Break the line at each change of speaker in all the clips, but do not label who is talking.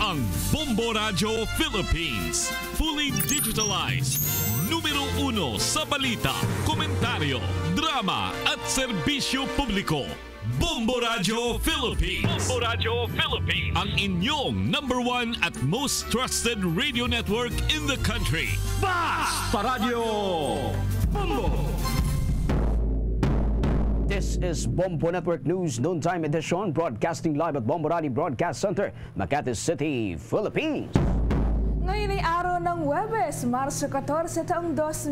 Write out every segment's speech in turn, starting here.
Ang Bombo Radio Philippines. Fully digitalized. Numero 1 sa balita, komentaryo, drama at serbisyo publiko. Bombo Radio Philippines. Bombo Radio Philippines. Ang inyong #1 at most trusted radio network in the country.
Basta Radio Bombo! This is Bombo Network News Noontime Edition, broadcasting live at Bombo Radio Broadcast Center, Makati City, Philippines.
Ngayon ay araw ng Huwebes, Marso 14, taong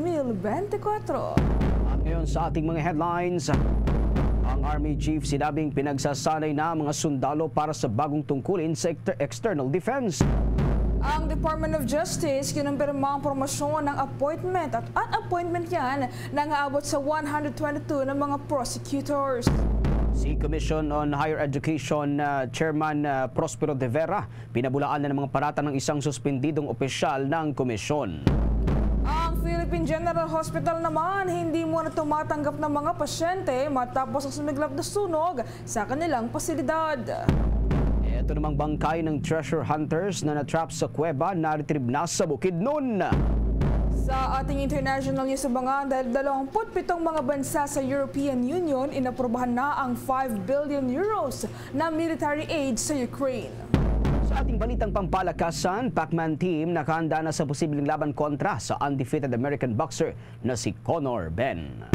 2024.
At ngayon sa ating mga headlines, ang Army Chief sinabing pinagsasanay na mga sundalo para sa bagong tungkulin sa external defense.
Ang Department of Justice kinumpirma ang promosyon ng appointment at unappointment yan na aabot sa 122 ng mga prosecutors.
Si Commission on Higher Education Chairman Prospero de Vera pinabulaan na ng mga parata ng isang suspendidong opisyal ng komisyon.
Ang Philippine General Hospital naman hindi muna tumatanggap ng mga pasyente matapos ang sumiglap na sunog sa kanilang pasilidad.
Ito namang bangkay ng treasure hunters na natrap sa kuweba na retrieve na sa Bukidnon.
Sa ating international news abangan, dahil 27 mga bansa sa European Union inaprubahan na ang 5 billion euros na military aid sa Ukraine.
Sa ating balitang pampalakasan, Pacman team nakahanda na sa posibleng laban kontra sa undefeated American boxer na si Conor Benn.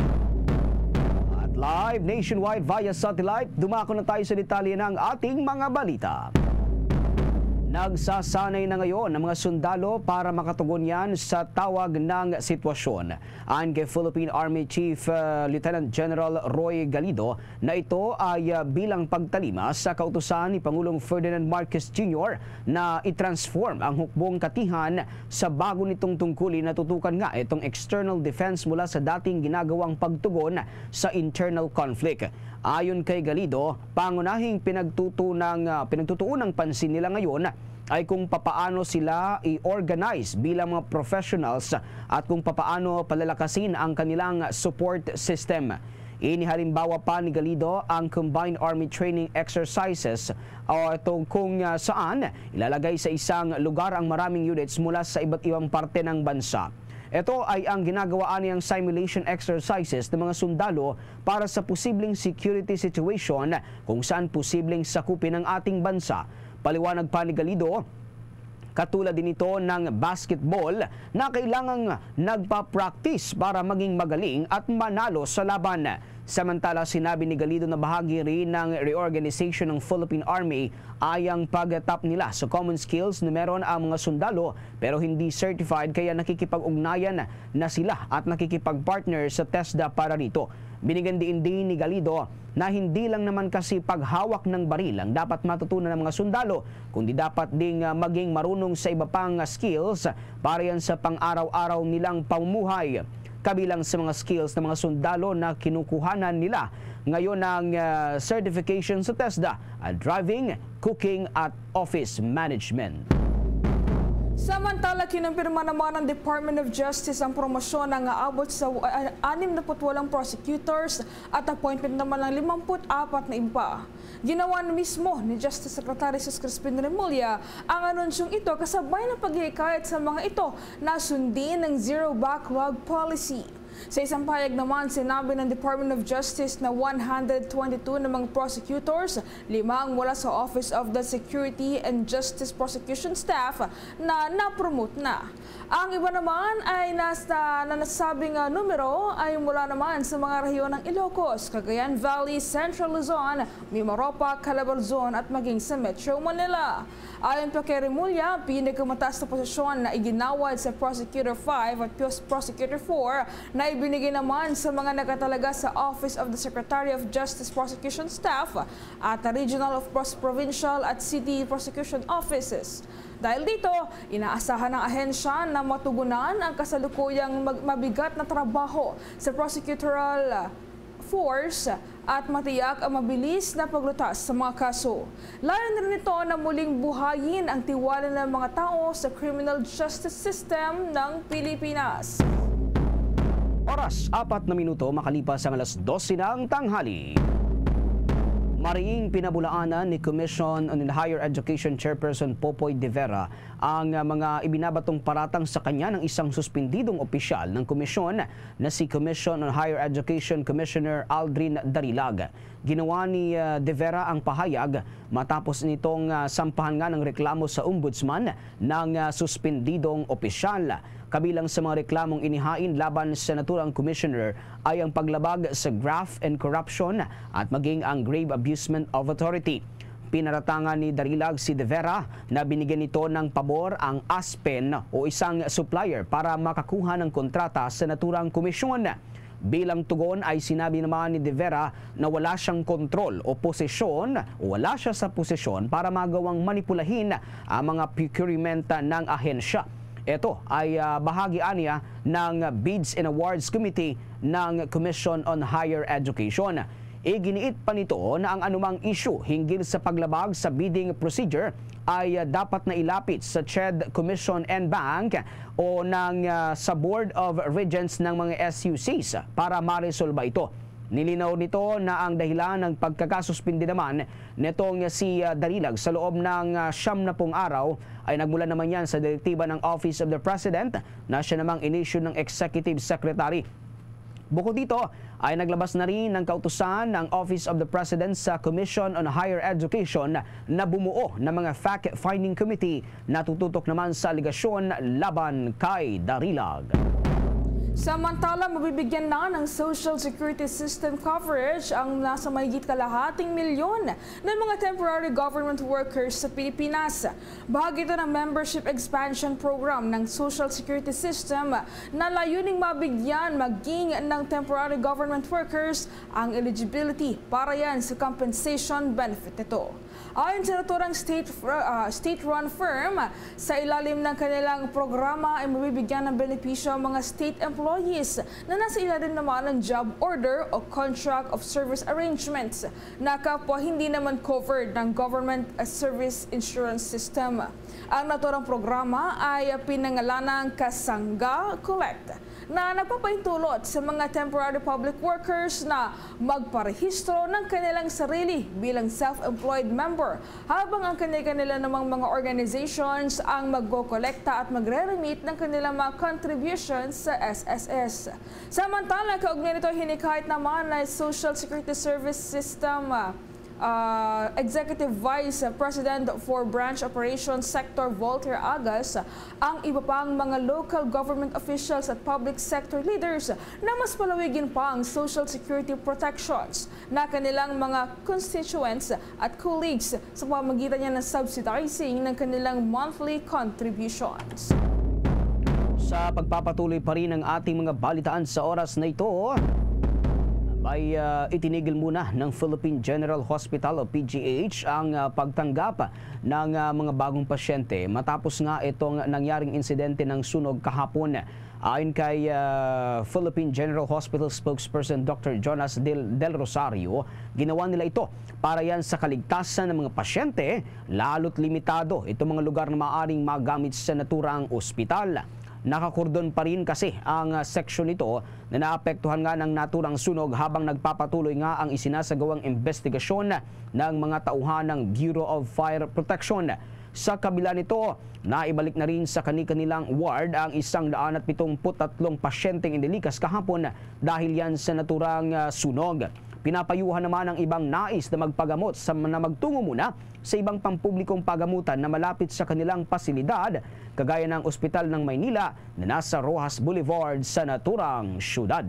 At live nationwide via satellite, dumako na tayo sa detalye ng ating mga balita. Nagsasanay na ngayon ang mga sundalo para makatugon yan sa tawag ng sitwasyon. Ayon kay Philippine Army Chief Lieutenant General Roy Galido na ito ay bilang pagtalima sa kautusan ni Pangulong Ferdinand Marcos Jr. na i-transform ang hukbong katihan sa bago nitong tungkulin na tutukan nga itong external defense mula sa dating ginagawang pagtugon sa internal conflict. Ayon kay Galido, pangunahing pinagtutuunang pansin nila ngayon ay kung papaano sila i-organize bilang mga professionals at kung papaano palalakasin ang kanilang support system. Inihalimbawa pa ni Galido ang Combined Army Training Exercises o kung saan ilalagay sa isang lugar ang maraming units mula sa iba't ibang parte ng bansa. Ito ay ang ginagawaan niyang simulation exercises ng mga sundalo para sa posibleng security situation kung saan posibleng sakupin ang ating bansa. Paliwanag pa ni Galido, katulad din ito ng basketball na kailangang nagpa-practice para maging magaling at manalo sa laban. Samantala, sinabi ni Galido na bahagi rin ng reorganization ng Philippine Army ay ang pag-tap nila sa common skills na meron ang mga sundalo pero hindi certified kaya nakikipag-ugnayan na sila at nakikipag-partner sa TESDA para rito. Binigyan din ni Galido na hindi lang naman kasi paghawak ng baril ang dapat matutunan ng mga sundalo, kundi dapat ding maging marunong sa iba pang skills para yan sa pang-araw-araw nilang pamumuhay. Kabilang sa mga skills ng mga sundalo na kinukuhanan nila ngayon ng certification sa TESDA at driving, cooking at office management.
Samantala, kinumpirma naman ng Department of Justice ang promosyon na aabot sa 68 prosecutors at appointment naman ng 54 na iba. Ginawa mismo ni Justice Secretary Jesus Crispin Remulla ang anunsyong ito kasabay ng paghihikayat sa mga ito na sundin ng zero backlog policy. Sa isang pahayag naman, sinabi ng Department of Justice na 122 ng mga prosecutors, 5 mula sa Office of the Security and Justice Prosecution Staff na napromote na. Ang iba naman ay nasabing numero ay mula naman sa mga rehiyon ng Ilocos, Cagayan Valley, Central Luzon, Mimaropa, Calabarzon at maging sa Metro Manila. Ayon pa kay Remulla, pinakamataas na posisyon na iginawad sa Prosecutor 5 at Prosecutor 4 na ibinigay naman sa mga nakatalaga sa Office of the Secretary of Justice Prosecution Staff at Regional of Provincial at City Prosecution Offices. Dahil dito, inaasahan ng ahensya na matugunan ang kasalukuyang mabigat na trabaho sa prosecutorial force at matiyak ang mabilis na paglutas sa mga kaso. Layon rin ito na muling buhayin ang tiwala ng mga tao sa criminal justice system ng Pilipinas.
Oras, 4 na minuto makalipas ang alas 12 ng tanghali. Mariing pinabulaanan ni Commission on Higher Education Chairperson Popoy De Vera ang mga ibinabatong paratang sa kanya ng isang suspendidong opisyal ng komisyon na si Commission on Higher Education Commissioner Aldrin Darilag. Ginawa ni De Vera ang pahayag matapos nitong sampahan nga ng reklamo sa ombudsman ng suspendidong opisyal. Kabilang sa mga reklamong inihain laban sa naturang commissioner ay ang paglabag sa graft and corruption at maging ang grave abusement of authority. Pinaratangan ni Darilag si De Vera na binigyan nito ng pabor ang ASPEN o isang supplier para makakuha ng kontrata sa naturang komisyon. Bilang tugon ay sinabi naman ni De Vera na wala siyang kontrol o posisyon o wala siya sa posisyon para magawang manipulahin ang mga procurement ng ahensya. Ito ay bahagi aniya ng Bids and Awards Committee ng Commission on Higher Education. Iginiit pa nito na ang anumang issue hinggil sa paglabag sa bidding procedure ay dapat na ilapit sa CHED Commission and Bank o sa Board of Regents ng mga SUCs para maresolba ito. Nilinaw nito na ang dahilan ng pagkakasuspindi naman nitong si Darilag sa loob ng 90 araw ay nagmula naman yan sa direktiba ng Office of the President na siya namang inisyu ng Executive Secretary. Bukod dito ay naglabas na rin ng kautusan ng Office of the President sa Commission on Higher Education na bumuo ng mga fact-finding committee na tututok naman sa aligasyon laban kay Darilag.
Samantala, mabibigyan na ng Social Security System coverage ang nasa mahigit kalahating milyon ng mga temporary government workers sa Pilipinas. Bahagi ito ng Membership Expansion Program ng Social Security System na layuning mabigyan maging ng temporary government workers ang eligibility para yan sa compensation benefit nito. Ayon sa naturang state-run firm, sa ilalim ng kanilang programa ay mabibigyan ng benepisyo ang mga state employees na nasa ilalim naman ng job order o contract of service arrangements na kapwa hindi naman covered ng government service insurance system. Ang naturang programa ay pinangalanang Kasangga Collect na nagpapaintulot sa mga temporary public workers na magparehistro ng kanilang sarili bilang self-employed member habang ang kanila namang mga organizations ang magkokolekta at magre-remit ng kanilang mga contributions sa SSS. Samantala, kaugnay nito hinikayat naman na Social Security Service System Executive Vice President for Branch Operations Sector Voltaire Agas ang iba pang mga local government officials at public sector leaders na mas palawigin pa ang social security protections na kanilang mga constituents at colleagues sa pamamagitan niya ng subsidizing ng kanilang monthly contributions.
Sa pagpapatuloy pa rin ng ating mga balitaan sa oras na ito, ay itinigil muna ng Philippine General Hospital o PGH ang pagtanggap ng mga bagong pasyente matapos nga itong nangyaring insidente ng sunog kahapon. Ayon kay Philippine General Hospital spokesperson Dr. Jonas Del Rosario, ginawa nila ito para yan sa kaligtasan ng mga pasyente, lalo't limitado itong mga lugar na maaaring magamit sa naturang ospital. Nakakordon pa rin kasi ang seksyon nito na naapektuhan nga ng naturang sunog habang nagpapatuloy nga ang isinasagawang investigasyon ng mga tauhan ng Bureau of Fire Protection. Sa kabila nito, naibalik na rin sa kanilang ward ang 173 pasyenteng inilikas kahapon dahil yan sa naturang sunog. Pinapayuhan naman ang ibang nais na magpagamot na magtungo muna sa ibang pampublikong pagamutan na malapit sa kanilang pasilidad, kagaya ng Ospital ng Maynila na nasa Rojas Boulevard sa naturang syudad.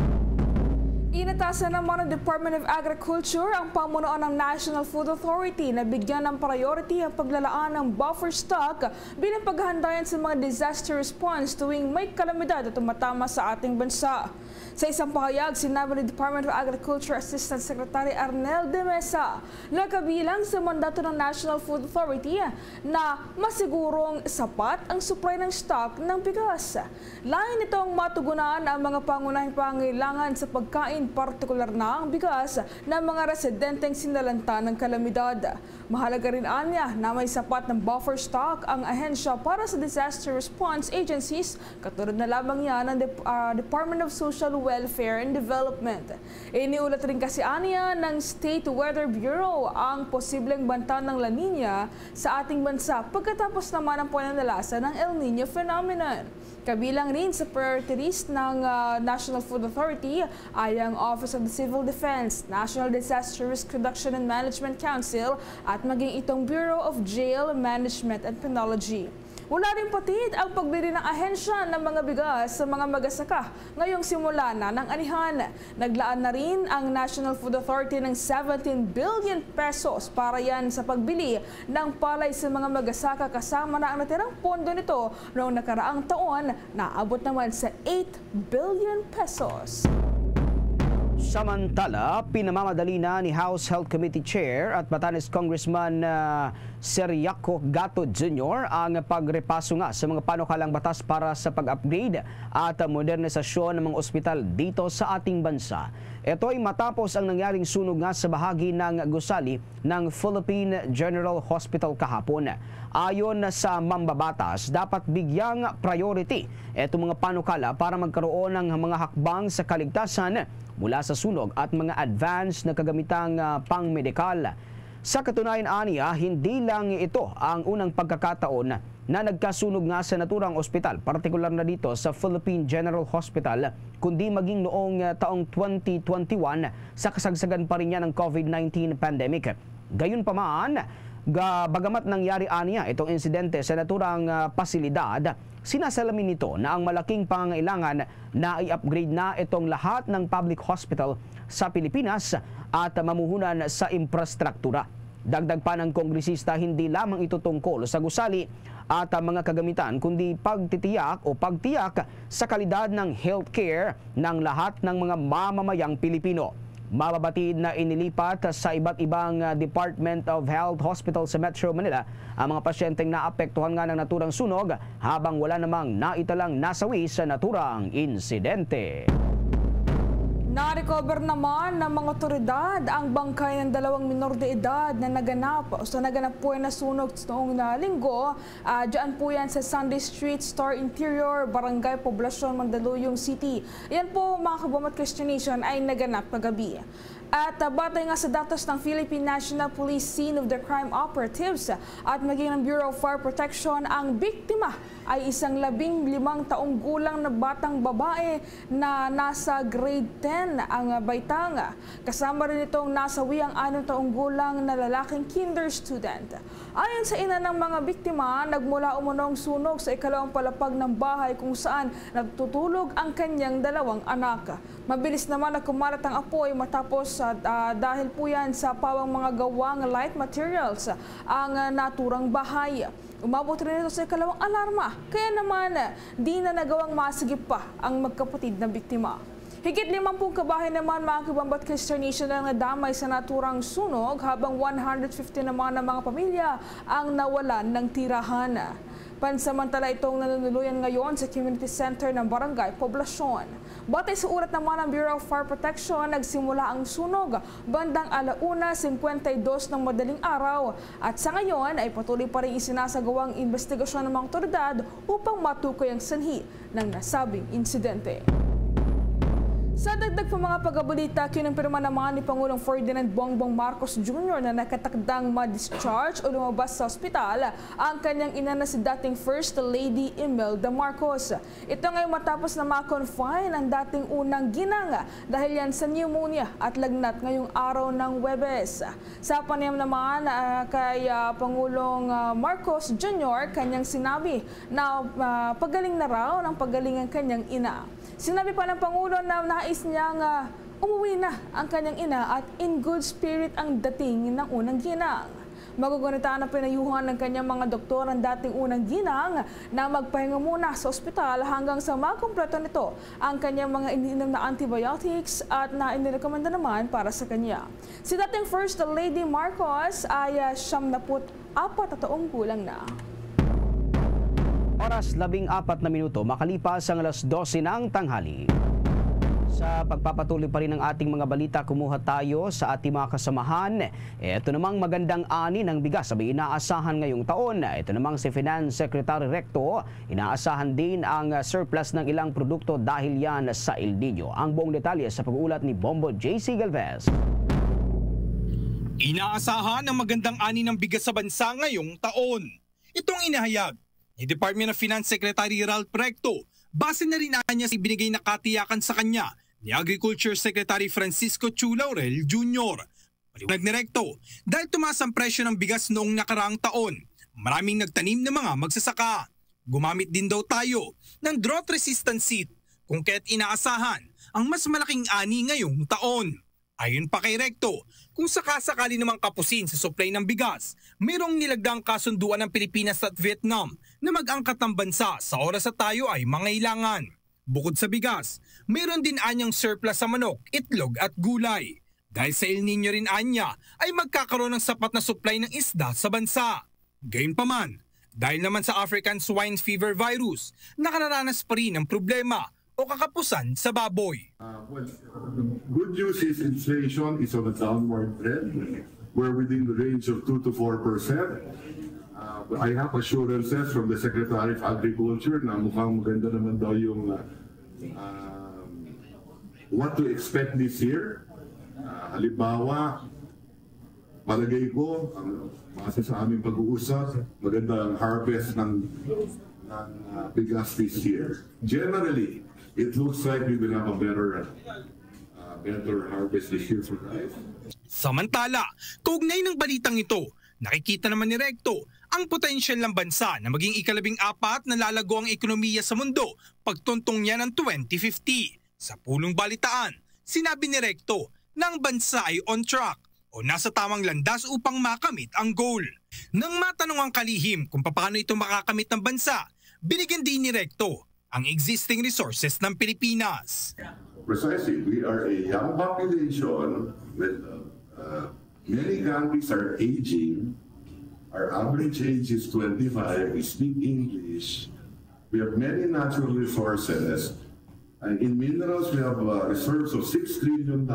Inatasan naman ng Department of Agriculture ang pamunuan ng National Food Authority na bigyan ng priority ang paglalaan ng buffer stock bilang paghahandayan sa mga disaster response tuwing may kalamidad at tumatama sa ating bansa. Sa isang pahayag, sinabi ni Department of Agriculture Assistant Secretary Arnel de Mesa na kabilang sa mandato ng National Food Authority na masigurong sapat ang supply ng stock ng bigas. Lain nitong matugunan ang mga pangunahing pangailangan sa pagkain maging partikular na ang bigas ng mga residenteng sinalanta ng kalamidad. Mahalaga rin anya na may sapat ng buffer stock ang ahensya para sa disaster response agencies katulad na lamang yan ng Department of Social Welfare and Development. Iniulat rin kasi anya ng State Weather Bureau ang posibleng banta ng La Nina sa ating bansa pagkatapos naman ang pananalasa ng El Nino phenomenon. Kabilang rin sa priority list ng National Food Authority ay ang Office of the Civil Defense, National Disaster Risk Reduction and Management Council at maging itong Bureau of Jail Management and Penology. Wala rin patid ang pagbili ng ahensya ng mga bigas sa mga magasaka ngayong simula na ng anihan. Naglaan na rin ang National Food Authority ng 17 billion pesos para yan sa pagbili ng palay sa mga magasaka kasama na ang natirang pondo nito noong nakaraang taon na abot naman sa 8 billion pesos.
Samantala, pinamamadali na ni House Health Committee Chair at Batanes Congressman Seriaco Gato Jr. ang pagrepaso nga sa mga panukalang batas para sa pag-upgrade at modernisasyon ng mga ospital dito sa ating bansa. Ito ay matapos ang nangyaring sunog nga sa bahagi ng gusali ng Philippine General Hospital kahapon. Ayon sa mambabatas, dapat bigyang priority itong mga panukala para magkaroon ng mga hakbang sa kaligtasan mula sa sunog at mga advanced na kagamitang pang-medikal. Sa katunayan aniya, hindi lang ito ang unang pagkakataon na nagkasunog nga sa naturang ospital, partikular na dito sa Philippine General Hospital, kundi maging noong taong 2021 sa kasagsagan pa rin niya ng COVID-19 pandemic. Gayunpaman, bagamat nangyari aniya itong insidente sa naturang pasilidad, sinasalamin nito na ang malaking pangangailangan na i-upgrade na itong lahat ng public hospital sa Pilipinas at mamuhunan sa infrastruktura. Dagdag pa ng kongresista, hindi lamang ito tungkol sa gusali at mga kagamitan, kundi pagtiyak sa kalidad ng healthcare ng lahat ng mga mamamayang Pilipino. Mababatid na inilipat sa iba't ibang Department of Health Hospital sa Metro Manila ang mga pasyenteng naapektuhan nga ng naturang sunog habang wala namang naitalang nasawi sa naturang insidente.
Na-recover naman ng mga otoridad ang bangkay ng 2 minor de edad na naganap po na sunog noong linggo. Diyan po yan sa Sunday Street, Star Interior, Barangay Poblacion, Mandaluyong City. Yan po mga kabamat Christianation ay naganap kagabi. At batay nga sa datos ng Philippine National Police Scene of the Crime Operatives at maging ng Bureau of Fire Protection, ang biktima ay isang 15 taong gulang na batang babae na nasa grade 10 ang baitang. Kasama rin itong nasawi ang 6 taong gulang na lalaking kinder student. Ayon sa ina ng mga biktima, nagmula umunong sunog sa ikalawang palapag ng bahay kung saan nagtutulog ang kanyang 2 anak. Mabilis naman na kumalat ang apoy matapos dahil po yan sa pawang mga gawang light materials ang naturang bahay. Umabot rin ito sa ikalawang alarma, kaya naman di na nagawang masigip pa ang magkapatid na biktima. Higit 50 kabahay naman mga kabambat Christianation ang nadamay sa naturang sunog habang 150 naman ng mga pamilya ang nawalan ng tirahan. Pansamantala itong nanunuluyan ngayon sa Community Center ng Barangay Poblacion. Batay sa ulat naman ng Bureau of Fire Protection, nagsimula ang sunog bandang 1:52 ng madaling araw at sa ngayon ay patuloy pa rin isinasagawang investigasyon ng mga otoridad upang matukoy ang sanhi ng nasabing insidente. Sa dagdag pa mga pag-abalita, kinumpirma naman ni Pangulong Ferdinand Bongbong Marcos Jr. na nakatakdang ma-discharge o lumabas sa ospital ang kanyang ina na si dating First Lady Imelda Marcos. Ito ngayon matapos na ma-confine ang dating unang ginang dahil yan sa pneumonia at lagnat ngayong araw ng Huwebes. Sa panayam naman kay Pangulong Marcos Jr., kanyang sinabi na pagaling na raw ng pagaling ang kanyang ina. Sinabi pa ng Pangulo na nais niyang umuwi na ang kanyang ina at in good spirit ang dating ng unang ginang. Magugunitaan ang pinayuhan ng kanyang mga doktor ang dating unang ginang na magpahinga muna sa ospital hanggang sa makumpleto nito ang kanyang mga iniinom na antibiotics at na inirekomenda naman para sa kanya. Si dating First Lady Marcos ay 74 taong gulang na.
Oras 14 na minuto makalipas ang 12:00 ng tanghali. Sa pagpapatuloy pa rin ng ating mga balita, kumuha tayo sa ating mga kasamahan. Ito namang magandang ani ng bigas sabi inaasahan ngayong taon. Ito namang si Finance Secretary Recto, inaasahan din ang surplus ng ilang produkto dahil yan sa El Nino. Ang buong detalye sa pag-uulat ni Bombo JC Galvez.
Inaasahan ang magandang ani ng bigas sa bansa ngayong taon. Itong inahayag ni Department of Finance Secretary Ralph Recto, base na rin niya sa ibinigay na katiyakan sa kanya ni Agriculture Secretary Francisco Chu Laurel Jr. Paliwanag ni Recto, dahil tumaas ang presyo ng bigas noong nakaraang taon, maraming nagtanim ng mga magsasaka. Gumamit din daw tayo ng drought-resistant seed kung kaya't inaasahan ang mas malaking ani ngayong taon. Ayon pa kay Recto, kung sakasakali namang kapusin sa supply ng bigas, mayroong nilagdang kasunduan ng Pilipinas at Vietnam na mag-angkat ng bansa sa oras at tayo ay mangailangan. Bukod sa bigas, mayroon din anyang surplus sa manok, itlog at gulay. Dahil sa El Nino rin anya ay magkakaroon ng sapat na supply ng isda sa bansa. Gayunpaman, dahil naman sa African Swine Fever virus, nakararanas pa rin ang problema o kakapusan sa baboy.
The good news is inflation is on a downward trend. We're within the range of 2 to 4%. I have assurances from the Secretary of Agriculture na mukhang maganda naman daw yung what to expect this year. Halimbawa, palagay ko, base sa aming pag-uusap, maganda ang harvest ng bigas this year. Generally, it looks like we will have a better harvest this year for rice.
Samantala, kaugnay ng balitang ito, nakikita naman ni Recto ang potensyal ng bansa na maging ika-14 na lalago ang ekonomiya sa mundo pagtuntong niya ng 2050. Sa pulong balitaan, sinabi ni Recto na ang bansa ay on track o nasa tamang landas upang makamit ang goal. Nang matanong ang kalihim kung paano ito makakamit ng bansa, binigyan din ni Recto ang existing resources ng Pilipinas.
Precisely, we are a young population with many countries are aging. Our average age is 25. We speak English. We have many natural resources. And in minerals, we have reserves of $6 trillion.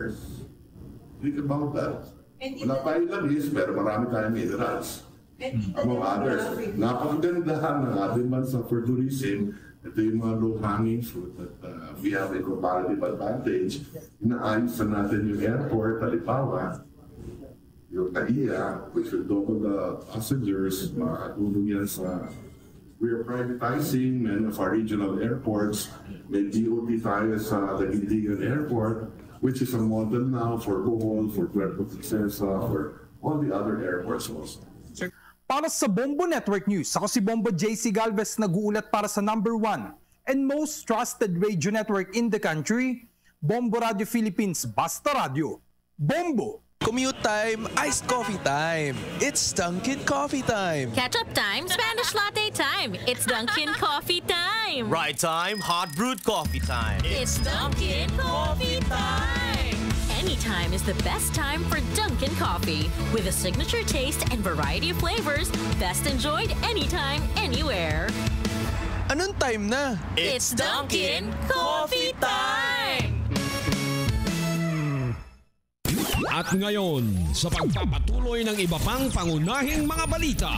Think about that. Wala pa ilabis, pero marami tayong minerals. Among others, napakaganda ng ating bansa for tourism. Ito yung mga low-hanging fruit that we have a comparative advantage. Inaayos na natin yung airport, halimbawa, yung NAIA, which will double the passengers, makatulong yan sa... We are privatizing many of our regional airports. May DOT tayo sa Daguindigan Airport, which is a model now for Bohol, for Puerto Princesa, for all the other airports also.
Para sa Bombo Network News, ako si Bombo JC Galvez, nag-uulat para sa #1 and most trusted radio network in the country, Bombo Radio Philippines, Basta Radio. Bombo!
Commute time, iced coffee time. It's Dunkin' Coffee time.
Ketchup time, Spanish latte time. It's Dunkin' Coffee time.
Ride time, hot brewed coffee time.
It's Dunkin' Coffee time. Anytime is the best time for Dunkin' Coffee. With a signature taste and variety of flavors, best enjoyed anytime, anywhere.
Anong time na?
It's Dunkin' Coffee time!
At ngayon, sa pagpapatuloy ng iba pang pangunahing mga balita.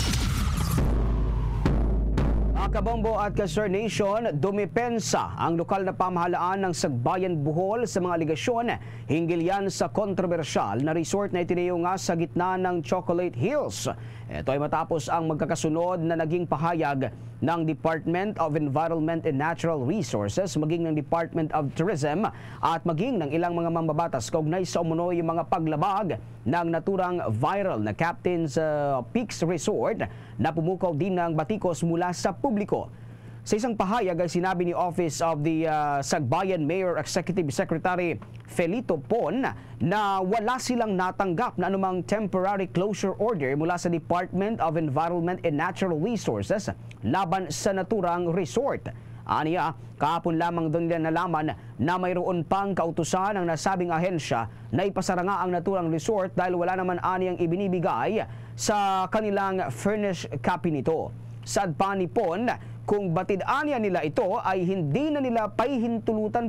Kabombo at ka-Sir Nation, dumipensa ang lokal na pamahalaan ng Sagbayan Bohol sa mga aligasyon hinggil yan sa kontrobersyal na resort na itinayo nga sa gitna ng Chocolate Hills. Ito ay matapos ang magkakasunod na naging pahayag ng Department of Environment and Natural Resources, maging ng Department of Tourism at maging ng ilang mga mambabatas kaugnay sa umunoy mga paglabag ng naturang viral na Captain's Peaks Resort na pumukaw din ng batikos mula sa publiko. Sa isang pahayag ay sinabi ni Office of the Sagbayan Mayor Executive Secretary Felito Pon na wala silang natanggap na anumang temporary closure order mula sa Department of Environment and Natural Resources laban sa naturang resort. Aniya, kahapon lamang doon nila nalaman na mayroon pang kautusan ng nasabing ahensya na ipasara nga ang naturang resort dahil wala naman aniyang ibinibigay sa kanilang furnish copy nito. Saad pa ni Pon, kung batid-anya nila ito ay hindi na nila pahihintulutan pa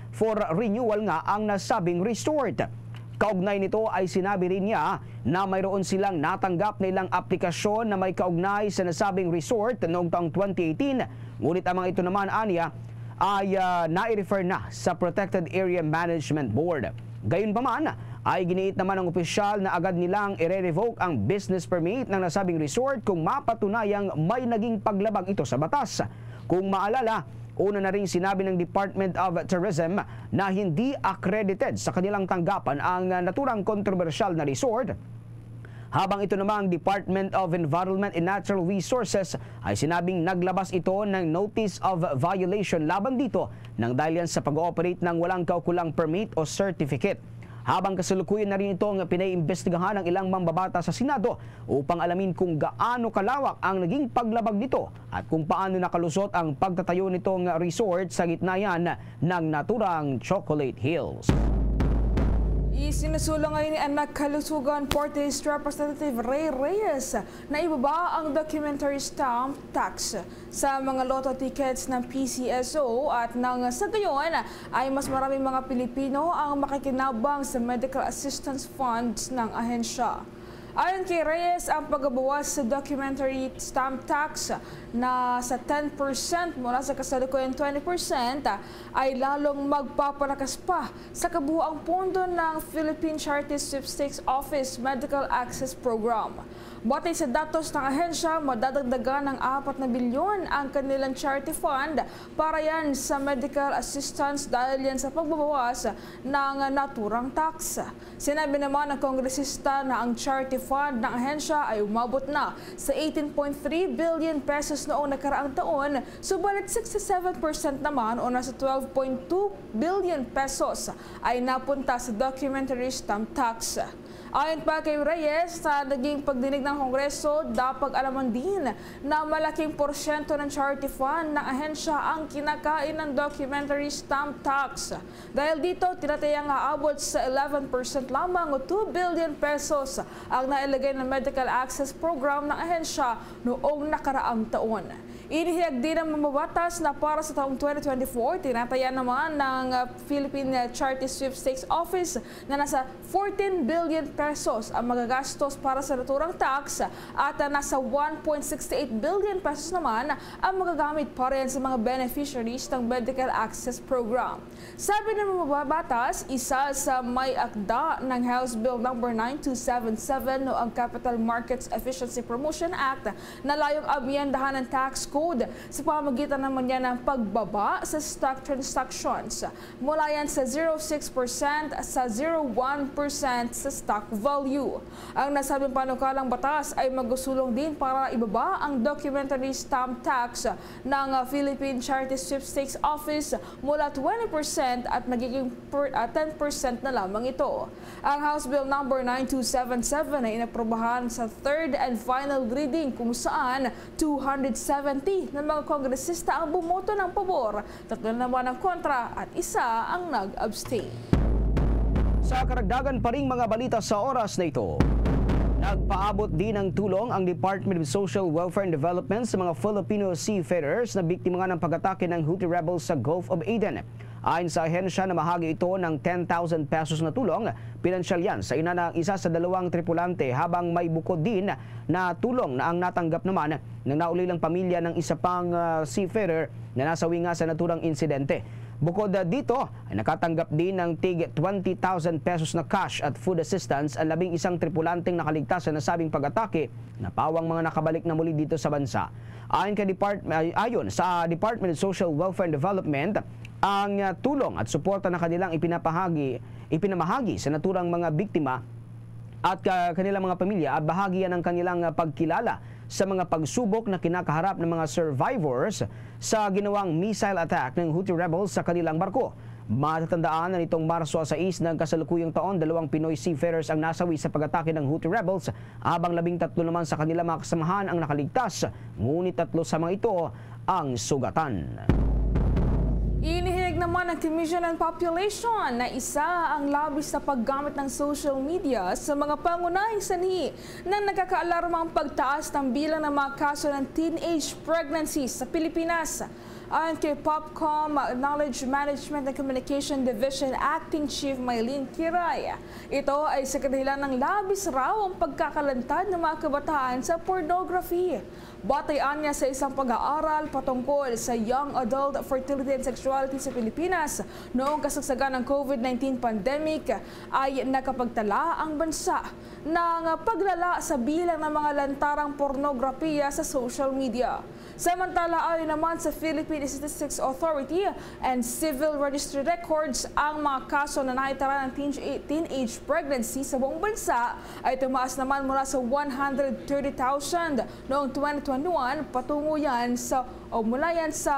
for renewal nga ang nasabing resort. Kaugnay nito ay sinabi rin niya na mayroon silang natanggap na ilang aplikasyon na may kaugnay sa nasabing resort noong taong 2018. Ngunit ang mga ito naman aniya ay nai-refer na sa Protected Area Management Board. Gayunpaman ay giniit naman ng opisyal na agad nilang i-revoke ang business permit ng nasabing resort kung mapatunayang may naging paglabag ito sa batas. Kung maalala, una na rin sinabi ng Department of Tourism na hindi accredited sa kanilang tanggapan ang naturang kontrobersyal na resort. Habang ito namang Department of Environment and Natural Resources ay sinabing naglabas ito ng Notice of Violation laban dito nang dahil yan sa pag-ooperate ng walang kaukulang permit o certificate. Habang kasalukuyan na rin itong pinaiimbestigahan ng ilang mambabata sa Senado upang alamin kung gaano kalawak ang naging paglabag nito at kung paano nakalusot ang pagtatayo nitong resort sa gitna yan ng naturang Chocolate Hills.
Isinusulong ngayon ni Anak Kalusugan Portis Representative Ray Reyes na ibaba ang documentary stamp tax sa mga lotto tickets ng PCSO at nang sa gayon ay mas maraming mga Pilipino ang makikinabang sa medical assistance funds ng ahensya. Ayon kay Reyes, ang pagbabawas sa documentary stamp tax na sa 10% mula sa kasalukuyang 20% ay lalong magpapalakas pa sa kabuuang pondo ng Philippine Charity Sweepstakes Office Medical Access Program. Batay sa datos ng ahensya, madadagdagan ng 4 na bilyon ang kanilang charity fund para yan sa medical assistance dahil yan sa pagbabawas ng naturang tax. Sinabi naman ng kongresista na ang charity fund ng ahensya ay umabot na sa 18.3 billion pesos noong nakaraang taon, subalit 67% naman o nasa 12.2 billion pesos ay napunta sa documentary stamp tax. Ayon pa kay Reyes, sa naging pagdinig ng Kongreso, dapat alaman din na malaking porsyento ng charity fund ng ahensya ang kinakain ng documentary stamp tax. Dahil dito, tinatayang aabot sa 11% lamang o 2 billion pesos ang nailagay ng medical access program ng ahensya noong nakaraang taon. Inihiyag din ng mamabatas na para sa taong 2024, tinataya naman ng Philippine Charity Sweepstakes Office na nasa 14 billion pesos ang magagastos para sa naturang tax at nasa 1.68 billion pesos naman ang magagamit para yan sa mga beneficiaries ng Medical Access Program. Sabi ng mamabatas, isa sa may akda ng House Bill No. 9277 o ang Capital Markets Efficiency Promotion Act na layong amyendahan ng tax code sa pamamagitan naman yan ng pagbaba sa stock transactions mula yan sa 0.6% sa 0.1% sa stock value. Ang nasabing panukalang batas ay magsusulong din para ibaba ang documentary stamp tax ng Philippine Charity Sweepstakes Office mula 20% at magiging 10% na lamang ito. Ang House Bill No. 9277 ay inaprobahan sa third and final reading kung saan 270 ng mga kongresista ang bumoto ng pabor, 3 naman ang kontra at isa ang nag-abstain.
Sa karagdagan pa ring mga balita sa oras na ito, nagpaabot din ng tulong ang Department of Social Welfare and Development sa mga Filipino seafarers na biktima nga ng pag-atake ng Houthi rebels sa Gulf of Aden. Ayon sa ahensya na mahagi ito ng 10,000 pesos na tulong, pinansyal yan sa isa sa 2 tripulante habang may bukod din na tulong na ang natanggap naman ng naulilang pamilya ng isa pang seafarer na nasawi nga sa naturang insidente. Bukod dito, ay nakatanggap din ng tig 20,000 pesos na cash at food assistance ang 11 tripulanteng nakaligtas sa nasabing pag-atake na pawang mga nakabalik na muli dito sa bansa. Ayon sa Department of Social Welfare and Development, ang tulong at suporta na kanilang ipinamahagi sa naturang mga biktima at kanilang mga pamilya at bahagi yan ng kanilang pagkilala sa mga pagsubok na kinakaharap ng mga survivors sa ginawang missile attack ng Houthi rebels sa kanilang barko. Matatandaan na nitong Marso 6 ng kasalukuyang taon, 2 Pinoy seafarers ang nasawi sa pag-atake ng Houthi rebels habang 13 naman sa kanilang mga kasamahan ang nakaligtas, ngunit 3 sa mga ito ang sugatan.
Inihig naman ng Commission on Population na isa ang labis na paggamit ng social media sa mga pangunahing sanhi na nakakaalarmang pagtaas ng bilang ng mga kaso ng teenage pregnancies sa Pilipinas. Ayon kay Popcom Knowledge Management and Communication Division Acting Chief Maylene Kiray, ito ay sa kadahilan ng labis raw ang pagkakalantad ng mga kabataan sa pornography. Batayan niya sa isang pag-aaral patungkol sa young adult fertility and sexuality sa Pilipinas noong kasagsagan ng COVID-19 pandemic ay nakapagtala ang bansa ng paglala sa bilang ng mga lantarang pornografiya sa social media. Samantala, ayon naman sa Philippine Statistics Authority and Civil Registry Records, ang mga kaso na naitala ng teenage pregnancy sa buong bansa ay tumaas naman mula sa 130,000 noong 2021 patungo yan sa mula yan sa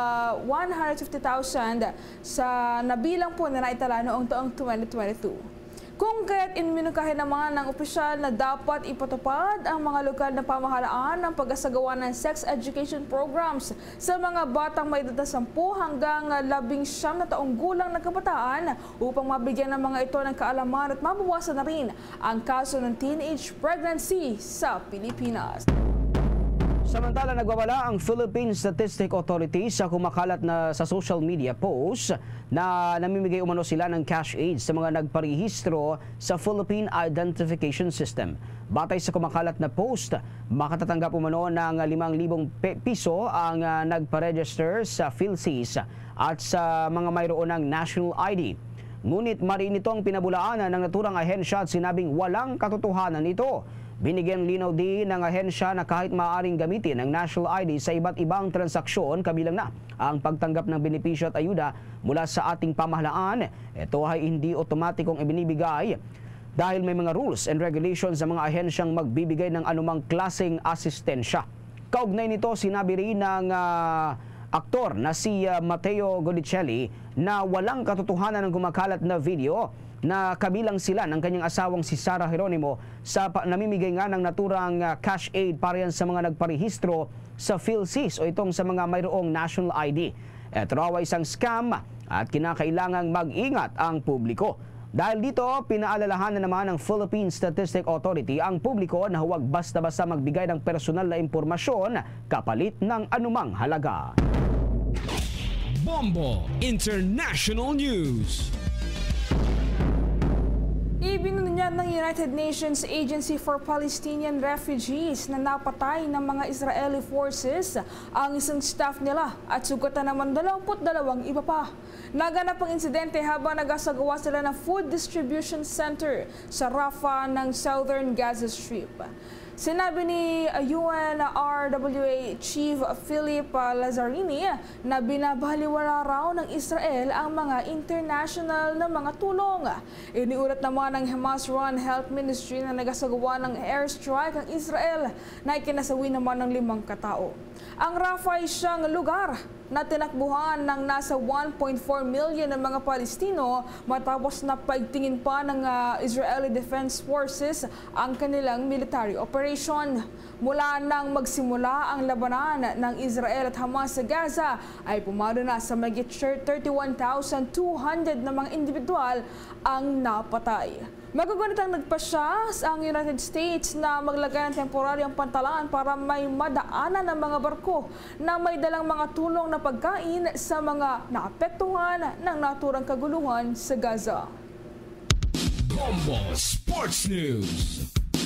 150,000 sa nabilang po na naitala noong taong 2022. Kung kaya't inminukahin naman ng opisyal na dapat ipatupad ang mga lokal na pamahalaan ng pag-asagawa ng sex education programs sa mga batang may edad na 10 hanggang 19 na taong gulang na kabataan upang mabigyan ng mga ito ng kaalaman at mabawasan na rin ang kaso ng teenage pregnancy sa Pilipinas.
Samantala, nagbabala ang Philippine Statistics Authority sa kumakalat na sa social media posts na namimigay umano sila ng cash aid sa mga nagparehistro sa Philippine Identification System. Batay sa kumakalat na post, makatatanggap umano ng 5,000 piso ang nagparegister sa PhilSys at sa mga mayroon ng national ID. Ngunit mariin itong pinabulaanan ng naturang ahensya at sinabing walang katotohanan ito. Binigyan linaw din ng ahensya na kahit maaaring gamitin ang national ID sa iba't ibang transaksyon, kabilang na ang pagtanggap ng benepisyo at ayuda mula sa ating pamahalaan, ito ay hindi otomatikong ibinibigay dahil may mga rules and regulations sa mga ahensyang magbibigay ng anumang klaseng asistensya. Kaugnay nito, sinabi rin ng aktor na si Matteo Godicelli na walang katotohanan ng kumakalat na video na kabilang sila ng kanyang asawang si Sarah Geronimo sa namimigay nga ng naturang cash aid para yan sa mga nagparehistro sa PhilSys o itong sa mga mayroong national ID. Ito raw ay isang scam at kinakailangang mag-ingat ang publiko. Dahil dito, pinaalalahanan naman ng Philippine Statistics Authority ang publiko na huwag basta-basta magbigay ng personal na impormasyon kapalit ng anumang halaga.
Bombo International News.
Ibinunyag ng United Nations Agency for Palestinian Refugees na napatay ng mga Israeli forces ang isang staff nila at sugatan naman 22 iba pa. Naganap ang insidente habang nagasagawa sila ng food distribution center sa Rafah ng Southern Gaza Strip. Sinabi ni UNRWA Chief Philip Lazzarini na binabaliwala raw ng Israel ang mga international na mga tulong. Iniulat naman ng Hamas-run Health Ministry na nagasagawa ng airstrike ang Israel na ikinasawi naman ng 5 katao. Ang Rafah ay siyang lugar na tinakbuhan ng nasa 1.4 million ng mga Palestino matapos na pagtingin pa ng Israeli Defense Forces ang kanilang military operation. Mula nang magsimula ang labanan ng Israel at Hamas sa Gaza ay pumalo na sa mahigit 31,200 na mga individual ang napatay. Magagunitang nagpasya ang United States na maglagay ng temporaryong pantalan para may madaanan ng mga barko na may dalang mga tulong na pagkain sa mga naapektuhan ng naturang kaguluhan sa Gaza.
Bombo Sports News.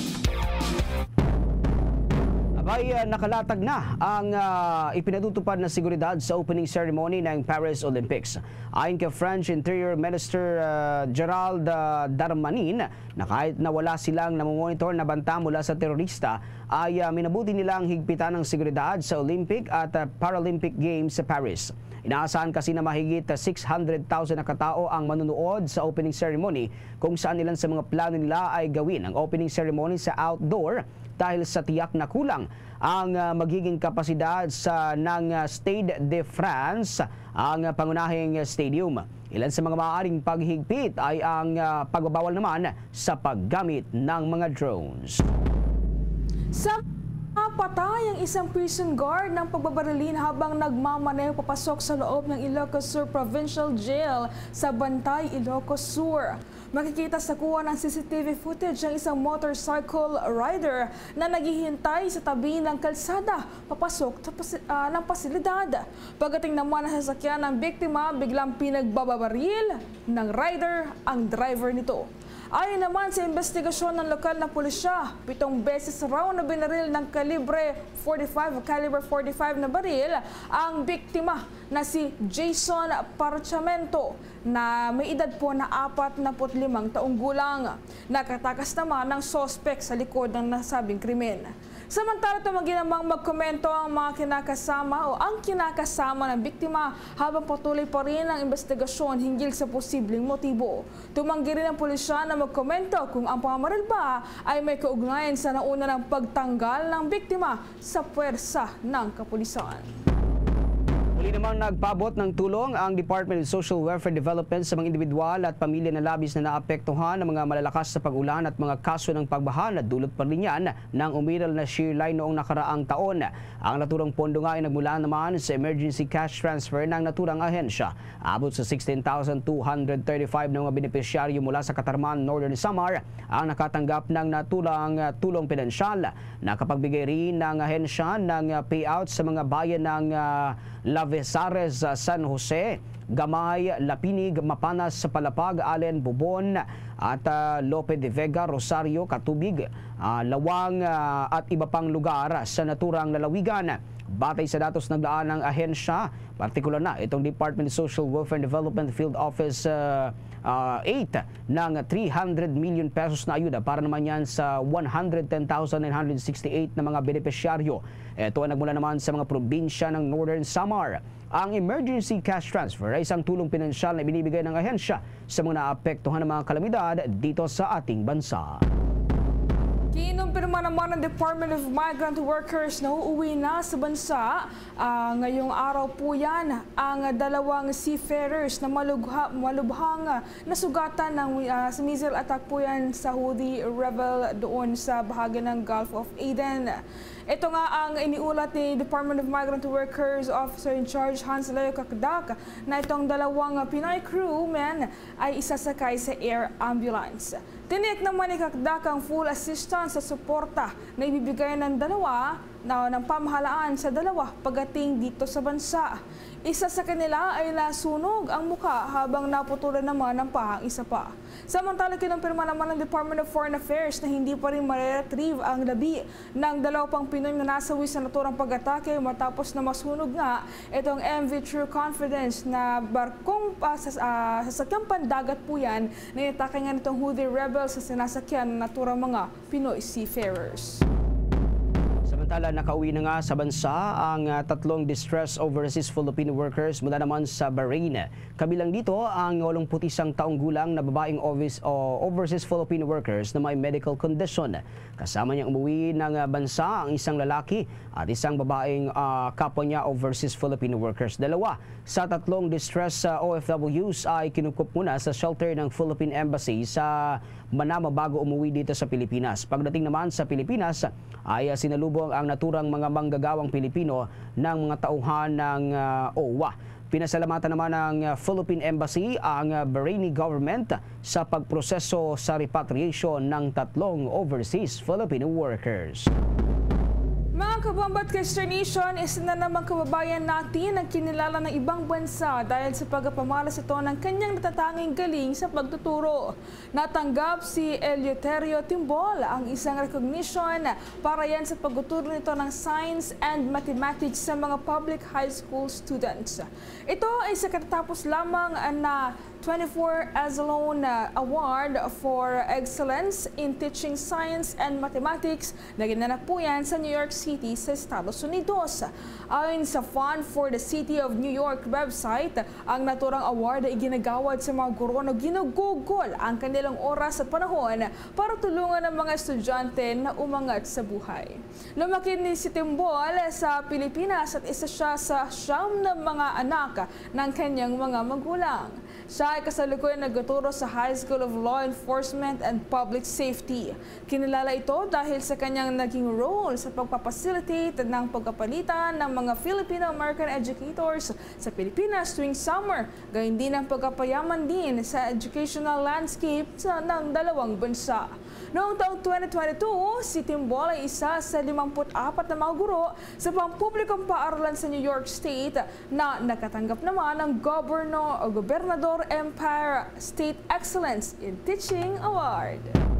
Abay, nakalatag na ang ipinatutupad na seguridad sa opening ceremony ng Paris Olympics. Ayon kay French Interior Minister Gerald Darmanin na kahit na wala silang namomonitor na banta mula sa terorista, ay minabuti nilang higpitan ng seguridad sa Olympic at Paralympic Games sa Paris. Inaasahan kasi na mahigit 600,000 na katao ang manunood sa opening ceremony kung saan ilan sa mga plano nila ay gawin ang opening ceremony sa outdoor dahil sa tiyak na kulang ang magiging kapasidad ng Stade de France, ang pangunahing stadium. Ilan sa mga maaaring paghigpit ay ang pagbabawal naman sa paggamit ng mga drones.
Napatay ang isang prison guard ng pagbabarilin habang nagmamaneho papasok sa loob ng Ilocos Sur Provincial Jail sa Bantay, Ilocos Sur. Makikita sa kuha ng CCTV footage ang isang motorcycle rider na naghihintay sa tabi ng kalsada papasok ng pasilidad. Pagdating naman ng sasakyan ng biktima, biglang pinagbababaril ng rider ang driver nito. Ayon naman sa investigasyon ng lokal na pulisya, 7 beses raw na binaril ng caliber 45 na baril ang biktima na si Jason Parchamento na may edad po na 45 taong gulang. Nakatakas naman ng sospek sa likod ng nasabing krimen. Samantala, tumanggi namang magkomento ang mga kinakasama o ang kinakasama ng biktima habang patuloy pa rin ang investigasyon hinggil sa posibleng motibo. Tumanggi rin ang pulisya na magkomento kung ang pamamaril ba ay may kaugnayan sa nauna ng pagtanggal ng biktima sa puwersa ng kapulisan.
Muli namang nagpabot ng tulong ang Department of Social Welfare Development sa mga individual at pamilya na labis na naapektuhan ng mga malalakas sa pag-ulan at mga kaso ng pagbaha na dulot pa rin yan ng umiral na shear line noong nakaraang taon. Ang naturang pondo nga ay nagmula naman sa emergency cash transfer ng naturang ahensya. Abot sa 16,235 na mga benepisyaryo mula sa Katarman, Northern Samar ang nakatanggap ng naturang tulong pinansyal. Nakapagbigay rin ng ahensya ng payout sa mga bayan ng Lavesares, San Jose, Gamay, Lapinig, Mapanas, Palapag, Allen, Bubon at Lope de Vega, Rosario, Katubig, Lawang at iba pang lugar sa naturang lalawigan. Batay sa datos ng daan ng ahensya, partikular na itong Department of Social Welfare and Development Field Office 8 ng 300 million pesos na ayuda para naman yan sa 110,968 na mga benepisyaryo. Ito ay nagmula naman sa mga probinsya ng Northern Samar. Ang emergency cash transfer ay isang tulong pinansyal na binibigay ng ahensya sa mga naapektuhan ng mga kalamidad dito sa ating bansa.
Kinumpirma naman ng Department of Migrant Workers na uuwi na sa bansa. Ngayong araw po yan ang 2 seafarers na malubhang nasugatan ng missile attack po yan sa Houthi rebel doon sa bahagi ng Gulf of Aden. Ito nga ang iniulat ni Department of Migrant Workers Officer in Charge Hans Leo Kakdak na itong 2 Pinoy crewmen ay isasakay sa air ambulance. Tiniyak naman ni Kakdak ang full assistance sa suporta na ibibigay ng ng pamahalaan sa dalawa pagdating dito sa bansa. Isa sa kanila ay nasunog ang muka habang naputulan naman ng paa ang isa pa. Samantala, kinumpirma naman ng Department of Foreign Affairs na hindi pa rin ma-retrieve ang labi ng 2 pang Pinoy na nasawi sa naturang pag-atake matapos na masunog nga itong MV True Confidence na barkong sasakyang pandagat po yan na inatake nga nitong Houthi rebels sa sinasakyan ng naturang mga Pinoy seafarers.
Samantala, nakauwi na nga sa bansa ang 3 distressed overseas Filipino workers mula naman sa Bahrain. Kabilang dito ang 81 taong gulang na babaeng overseas Filipino workers na may medical condition. Kasama niyang umuwi ng bansa ang isang lalaki at isang babaeng kapwa niya overseas Filipino workers. 2 sa 3 distressed OFWs ay kinukup muna sa shelter ng Philippine Embassy sa Manama bago umuwi dito sa Pilipinas. Pagdating naman sa Pilipinas ay sinalubong ang naturang mga manggagawang Pilipino ng mga tauhan ng OWA. Pinasalamatan naman ng Philippine Embassy ang Bahraini government sa pagproseso sa repatriation ng 3 overseas Filipino workers.
Mga kabambat Christian Nation, isa na namang kababayan natin ang kinilala ng ibang bansa dahil sa pagpapamalas ito ng kanyang natatanging galing sa pagtuturo. Natanggap si Eleuterio Timbol ang isang recognition para yan sa pagtuturo nito ng science and mathematics sa mga public high school students. Ito ay sa katatapos lamang na 24 Azalone Award for Excellence in Teaching Science and Mathematics na ginanap po yan sa New York City sa Estados Unidos. Ayon sa Fund for the City of New York website, ang naturang award ay ginagawad sa mga guro na ginugugol ang kanilang oras at panahon para tulungan ang mga estudyante na umangat sa buhay. Lumaki ni si Timbol sa Pilipinas at isa siya sa 9 na mga anak ng kanyang mga magulang. Siya ay kasalukuyan nagtuturo sa High School of Law Enforcement and Public Safety. Kinilala ito dahil sa kanyang naging role sa pagpapacilitate ng pagkapalitan ng mga Filipino-American educators sa Pilipinas tuwing summer, gayon din ang pagkapayaman din sa educational landscape ng dalawang bansa. Noong taong 2022, si Timbol ay isa sa 54 na mga guro sa pampublikong paaralan sa New York State na nakatanggap naman ng Gobernador Empire State Excellence in Teaching Award.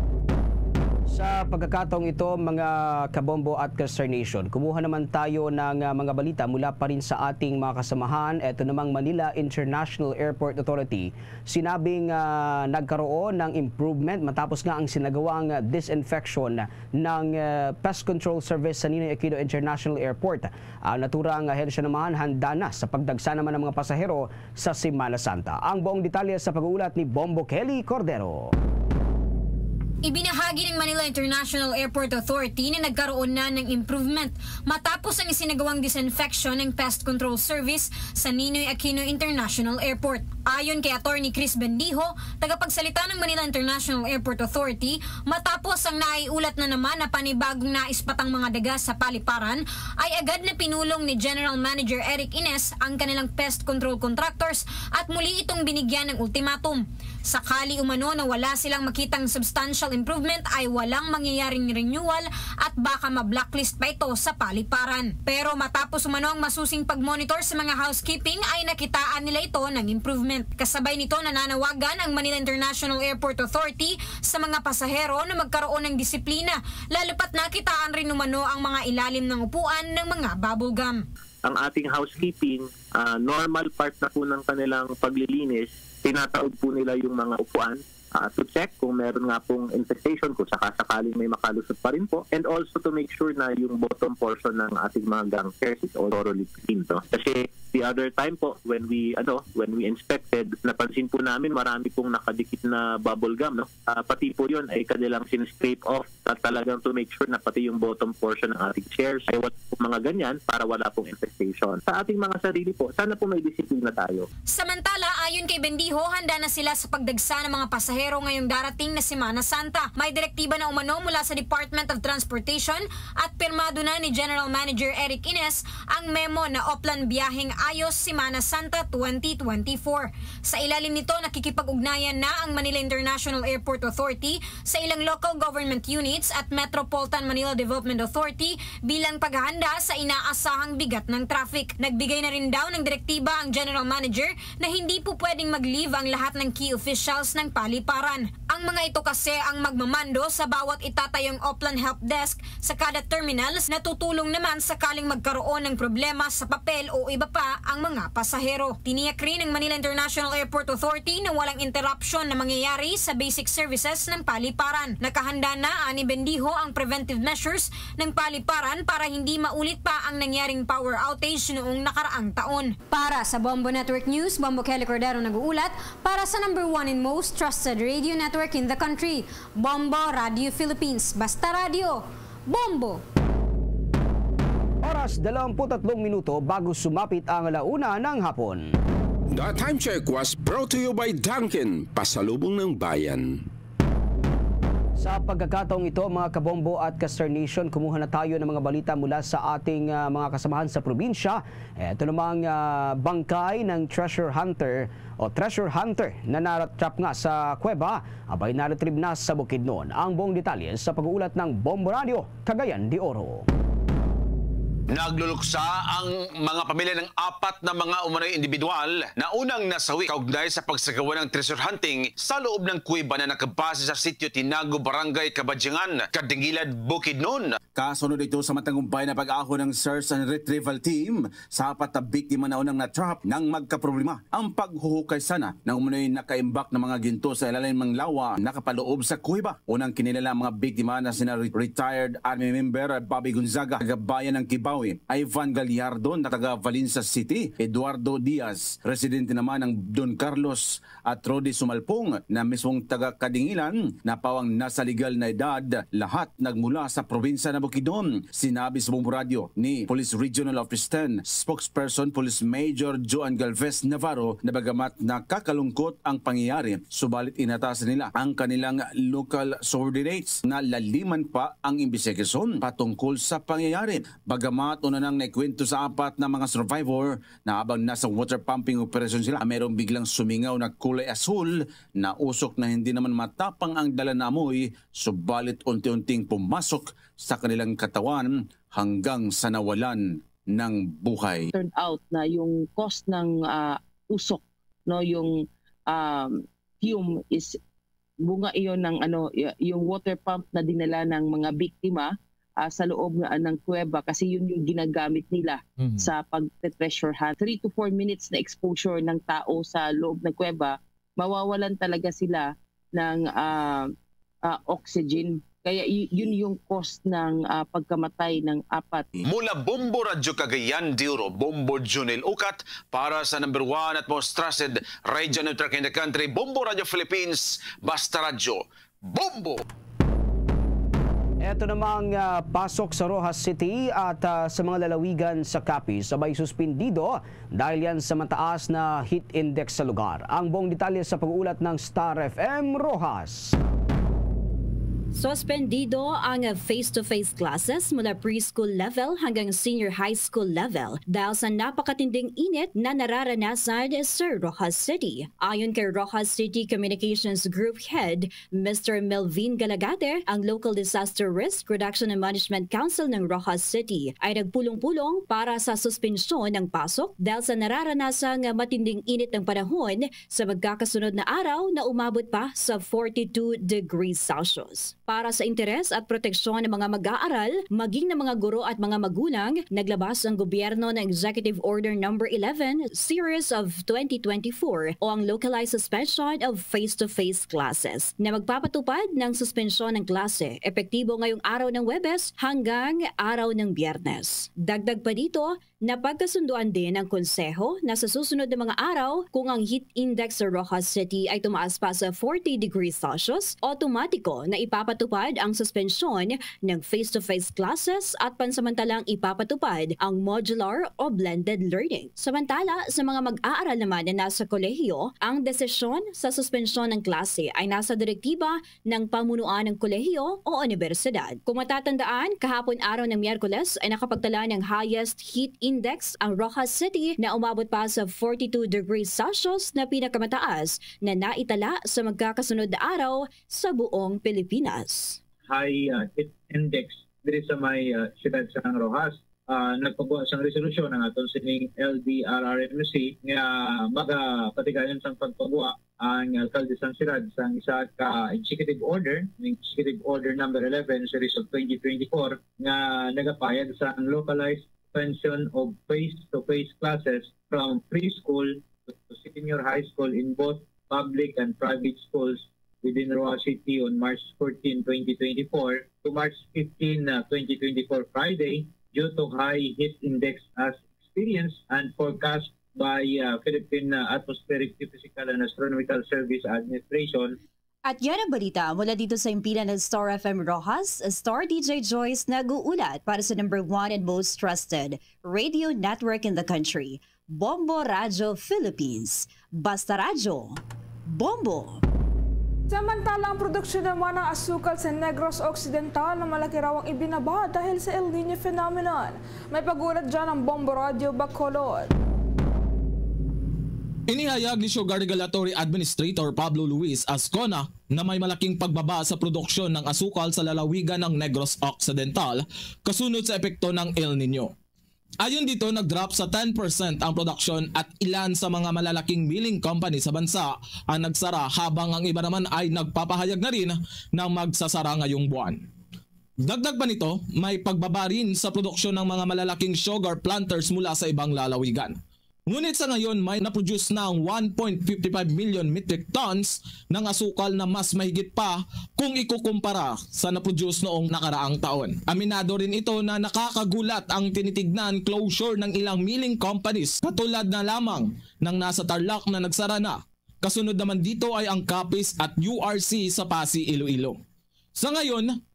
Sa pagkakataong ito, mga kabombo at Kastar Nation, kumuha naman tayo ng mga balita mula pa rin sa ating mga kasamahan. Ito namang Manila International Airport Authority. Sinabing nagkaroon ng improvement matapos nga ang sinagawang disinfection ng Pest Control Service sa Ninoy Aquino International Airport. Ang naturang ahensya naman handa na sa pagdagsa naman ng mga pasahero sa Semana Santa. Ang buong detalye sa pag-uulat ni Bombo Kelly Cordero.
Ibinahagi ng Manila International Airport Authority na nagkaroon na ng improvement matapos ang isinagawang disinfection ng Pest Control Service sa Ninoy Aquino International Airport. Ayon kay Attorney Chris Bendijo, tagapagsalita ng Manila International Airport Authority, matapos ang naiulat na naman na panibagong naispatang mga daga sa paliparan, ay agad na pinulong ni General Manager Eric Ines ang kanilang pest control contractors at muli itong binigyan ng ultimatum. Sakali umano na wala silang makitang substantial improvement ay walang mangyayaring renewal at baka ma-blacklist pa ito sa paliparan. Pero matapos umano ang masusing pag-monitor sa mga housekeeping ay nakitaan nila ito ng improvement. Kasabay nito nananawagan ang Manila International Airport Authority sa mga pasahero na magkaroon ng disiplina, lalo pat nakitaan rin umano ang mga ilalim ng upuan ng mga bubble gum.
Ang ating housekeeping, normal part na po ng kanilang paglilinis, tinataod po nila yung mga upuan to check kung meron nga pong infestation, kung sakasakaling may makalusot pa rin po, and also to make sure na yung bottom portion ng ating mga gang chairs is all thoroughly clean. Kasi the other time po, when we inspected, napansin po namin marami pong nakadikit na bubble gum. Pati po yun ay kanilang sin-scrape off at talagang to make sure na pati yung bottom portion ng ating chairs ay wala po mga ganyan para wala pong infestation. Sa ating mga sarili po, sana po may disiplina tayo.
Samantala, ayon kay Bendijo, handa na sila sa pagdagsa ng mga pasahero ngayong darating na Semana Santa. May direktiba na umano mula sa Department of Transportation at pirmado na ni General Manager Eric Ines ang memo na Oplan Biyaheng Ayos Semana Santa 2024. Sa ilalim nito, nakikipag-ugnayan na ang Manila International Airport Authority sa ilang local government units at Metropolitan Manila Development Authority bilang paghahanda sa inaasahang bigat ng traffic. Nagbigay na rin daw ng direktiba ang General Manager na hindi po pwedeng mag-leave ang lahat ng key officials ng paliparan. Ang mga ito kasi ang magmamando sa bawat itatayong Oplan Help Desk sa kada terminals na tutulong naman sakaling magkaroon ng problema sa papel o iba pa ang mga pasahero. Tiniyak rin ng Manila International Airport Authority na walang interruption na mangyayari sa basic services ng paliparan. Nakahanda na ani Bendijo ang preventive measures ng paliparan para hindi maulit pa ang nangyaring power outage noong nakaraang taon. Para sa Bombo Network News, Bombo Kelly Cordero nag-uulat para sa #1 and most trusted radio network in the country, Bombo Radio Philippines. Basta Radio, Bombo!
Oras 23 minuto bago sumapit ang 1:00 ng hapon.
The time check was brought to you by Dunkin, pasalubong ng bayan.
Sa pagkakataong ito, mga kabombo at Kastar Nation, kumuha na tayo ng mga balita mula sa ating mga kasamahan sa probinsya. Ito namang bangkay ng treasure hunter na naratrap nga sa kuweba, abay naretrieve na sa Bukidnon. Ang buong detalye sa pag-uulat ng Bombo Radio, Cagayan de Oro.
Nagluluksa ang mga pamilya ng 4 na mga umano'y individual na unang nasawi kaugnay sa pagsagawa ng treasure hunting sa loob ng kuweba na nakabase sa sitio Tinago, Barangay Kabadyangan, Kadingilad, Bukidnon.
Kasunod ito sa matagumpay na pag-ahon ng search and retrieval team sa 4 na biktima na unang na-trap nang magkaproblema. Ang paghuhukay sana ng umano'y nakaimbak na mga ginto sa ilalim ng lawa nakapaloob sa kuweba. Unang kinilala mga biktima na sina retired Army member Bobby Gonzaga, taga-bayan ng Kibaw, Ivan Gallardo na taga Valencia City, Eduardo Diaz, residente naman ng Don Carlos, at Rodi Sumalpong na mismong taga Kadingilan na pawang nasa legal na edad, lahat nagmula sa probinsya ng Bukidnon. Sinabi sa buong radyo ni Police Regional Office 10 spokesperson Police Major Joan Galvez Navarro na bagamat nakakalungkot ang pangyayari, subalit inatasan nila ang kanilang local subordinates na laliman pa ang imbestigasyon patungkol sa pangyayari. Bagamat una nang naikwento sa apat na mga survivor na habang nasa water pumping operation sila, mayroong biglang sumingaw na kulay asul na usok na hindi naman matapang ang dala na amoy, subalit unti-unting pumasok sa kanilang katawan hanggang sa nawalan ng buhay.
Turned out na yung cause ng usok, no, yung fume is bunga iyon ng yung water pump na dinala ng mga biktima sa loob ng kuweba, kasi yun yung ginagamit nila sa pag-treasure hunt. 3 to 4 minutes na exposure ng tao sa loob ng kuweba, mawawalan talaga sila ng oxygen. Kaya yun yung cause ng pagkamatay ng apat.
Mula Bombo Radyo Cagayan de Oro, Bombo Junel Ukat, para sa number 1 at most trusted radio network in the country, Bombo Radio Philippines, Basta Radyo, Bombo!
Ito namang pasok sa Roxas City at sa mga lalawigan sa Capiz sabay suspindido dahil yan sa mataas na heat index sa lugar. Ang buong detalye sa pag-uulat ng Star FM Roxas.
Suspendido ang face-to-face classes mula preschool level hanggang senior high school level dahil sa napakatinding init na nararanasan sa Roxas City. Ayon kay Roxas City Communications Group Head, Mr. Melvin Galagate, ang Local Disaster Risk Reduction and Management Council ng Roxas City ay nagpulong-pulong para sa suspensyon ng pasok dahil sa nararanasang matinding init ng panahon sa magkakasunod na araw na umabot pa sa 42 degrees Celsius. Para sa interes at proteksyon ng mga mag-aaral, maging ng mga guro at mga magulang, naglabas ang gobyerno ng Executive Order No. 11, Series of 2024 o ang Localized Suspension of Face-to-Face Classes na magpapatupad ng suspensyon ng klase epektibo ngayong araw ng Huwebes hanggang araw ng Biyernes. Dagdag pa dito, napagkasunduan din ng konseho na sa susunod na mga araw, kung ang heat index sa Roxas City ay tumaas pa sa 40 degrees Celsius, otomatiko na ipapatupad ang suspensyon ng face-to-face classes at pansamantalang ipapatupad ang modular o blended learning. Samantala, sa mga mag-aaral naman na nasa kolehiyo, ang desisyon sa suspensyon ng klase ay nasa direktiba ng pamunuan ng kolehiyo o universidad. Kung matatandaan, kahapon araw ng Miyerkules ay nakapagtala ng highest heat index ang Roxas City na umabot pa sa 42 degrees Celsius na pinakamataas na naitala sa magkakasunod na araw sa buong Pilipinas.
High heat index diri sa may siyudad sa Roxas. Nagpagawa sang resolusyon ng atong sining LDRRMC nga magapatigayon sang pagpagawa ang alkalde sang siyudad sang isa ka executive order, Executive Order No. 11 Series of 2024 nga nagapayag sa localized suspension of face-to-face classes from preschool to senior high school in both public and private schools within Roxas City on March 14, 2024 to March 15, 2024 Friday due to high heat index as experienced and forecast by Philippine Atmospheric Physical and Astronomical Service Administration.
At yan ang balita mula dito sa impilan ng Star FM Roxas, Star DJ Joyce nag-uulat para sa number 1 and most trusted radio network in the country, Bombo Radio Philippines. Basta Radyo, Bombo!
Samantala, ang produksyon naman ng asukal sa Negros Occidental na malaki raw ang ibinaba dahil sa El Niño phenomenon. May pagulat dyan ang Bombo Radio Bacolod.
Inihayag ni Sugar Regulatory Administrator Pablo Luis Ascona na may malaking pagbaba sa produksyon ng asukal sa lalawigan ng Negros Occidental kasunod sa epekto ng El Niño. Ayon dito, nag-drop sa 10% ang produksyon at ilan sa mga malalaking milling company sa bansa ang nagsara habang ang iba naman ay nagpapahayag na rin ng magsasara ngayong buwan. Dagdag pa nito, may pagbaba rin sa produksyon ng mga malalaking sugar planters mula sa ibang lalawigan. Ngunit sa ngayon may naproduce na ang 1.55 million metric tons ng asukal na mas mahigit pa kung ikukumpara sa naproduce noong nakaraang taon. Aminado rin ito na nakakagulat ang tinitignan closure ng ilang milling companies katulad na lamang ng nasa Tarlac na nagsara na. Kasunod naman dito ay ang Capiz at URC sa Pasig, Iloilo. Sa ngayon,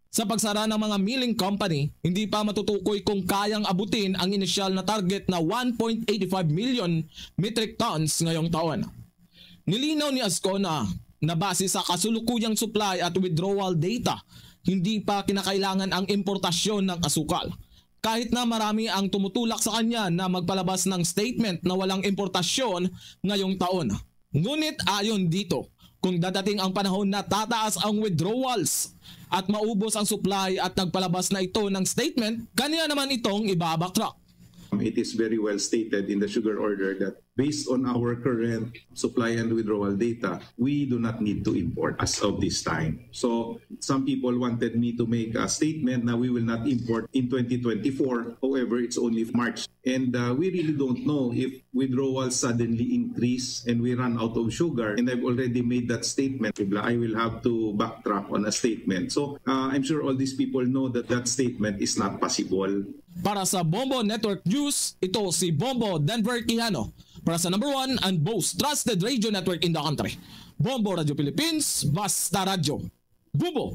Sa pagsara ng mga milling company, hindi pa matutukoy kung kayang abutin ang inisyal na target na 1.85 million metric tons ngayong taon. Nilinaw ni Ascona na base sa kasulukuyang supply at withdrawal data, hindi pa kinakailangan ang importasyon ng asukal. Kahit na marami ang tumutulak sa kanya na magpalabas ng statement na walang importasyon ngayong taon. Ngunit ayon dito, kung dadating ang panahon na tataas ang withdrawals at maubos ang supply at nagpalabas na ito ng statement, kanya naman itong ibabacktrack.
It is very well stated in the sugar order that based on our current supply and withdrawal data, we do not need to import as of this time. So some people wanted me to make a statement that we will not import in 2024. However, it's only March. And we really don't know if withdrawals suddenly increase and we run out of sugar. And I've already made that statement. I will have to backtrack on a statement. So I'm sure all these people know that that statement is not possible.
Para sa Bombo Network News, ito si Bombo Denver Quijano. Para sa number 1 and most trusted radio network in the country. Bombo Radio Philippines, Basta Radio. Bombo!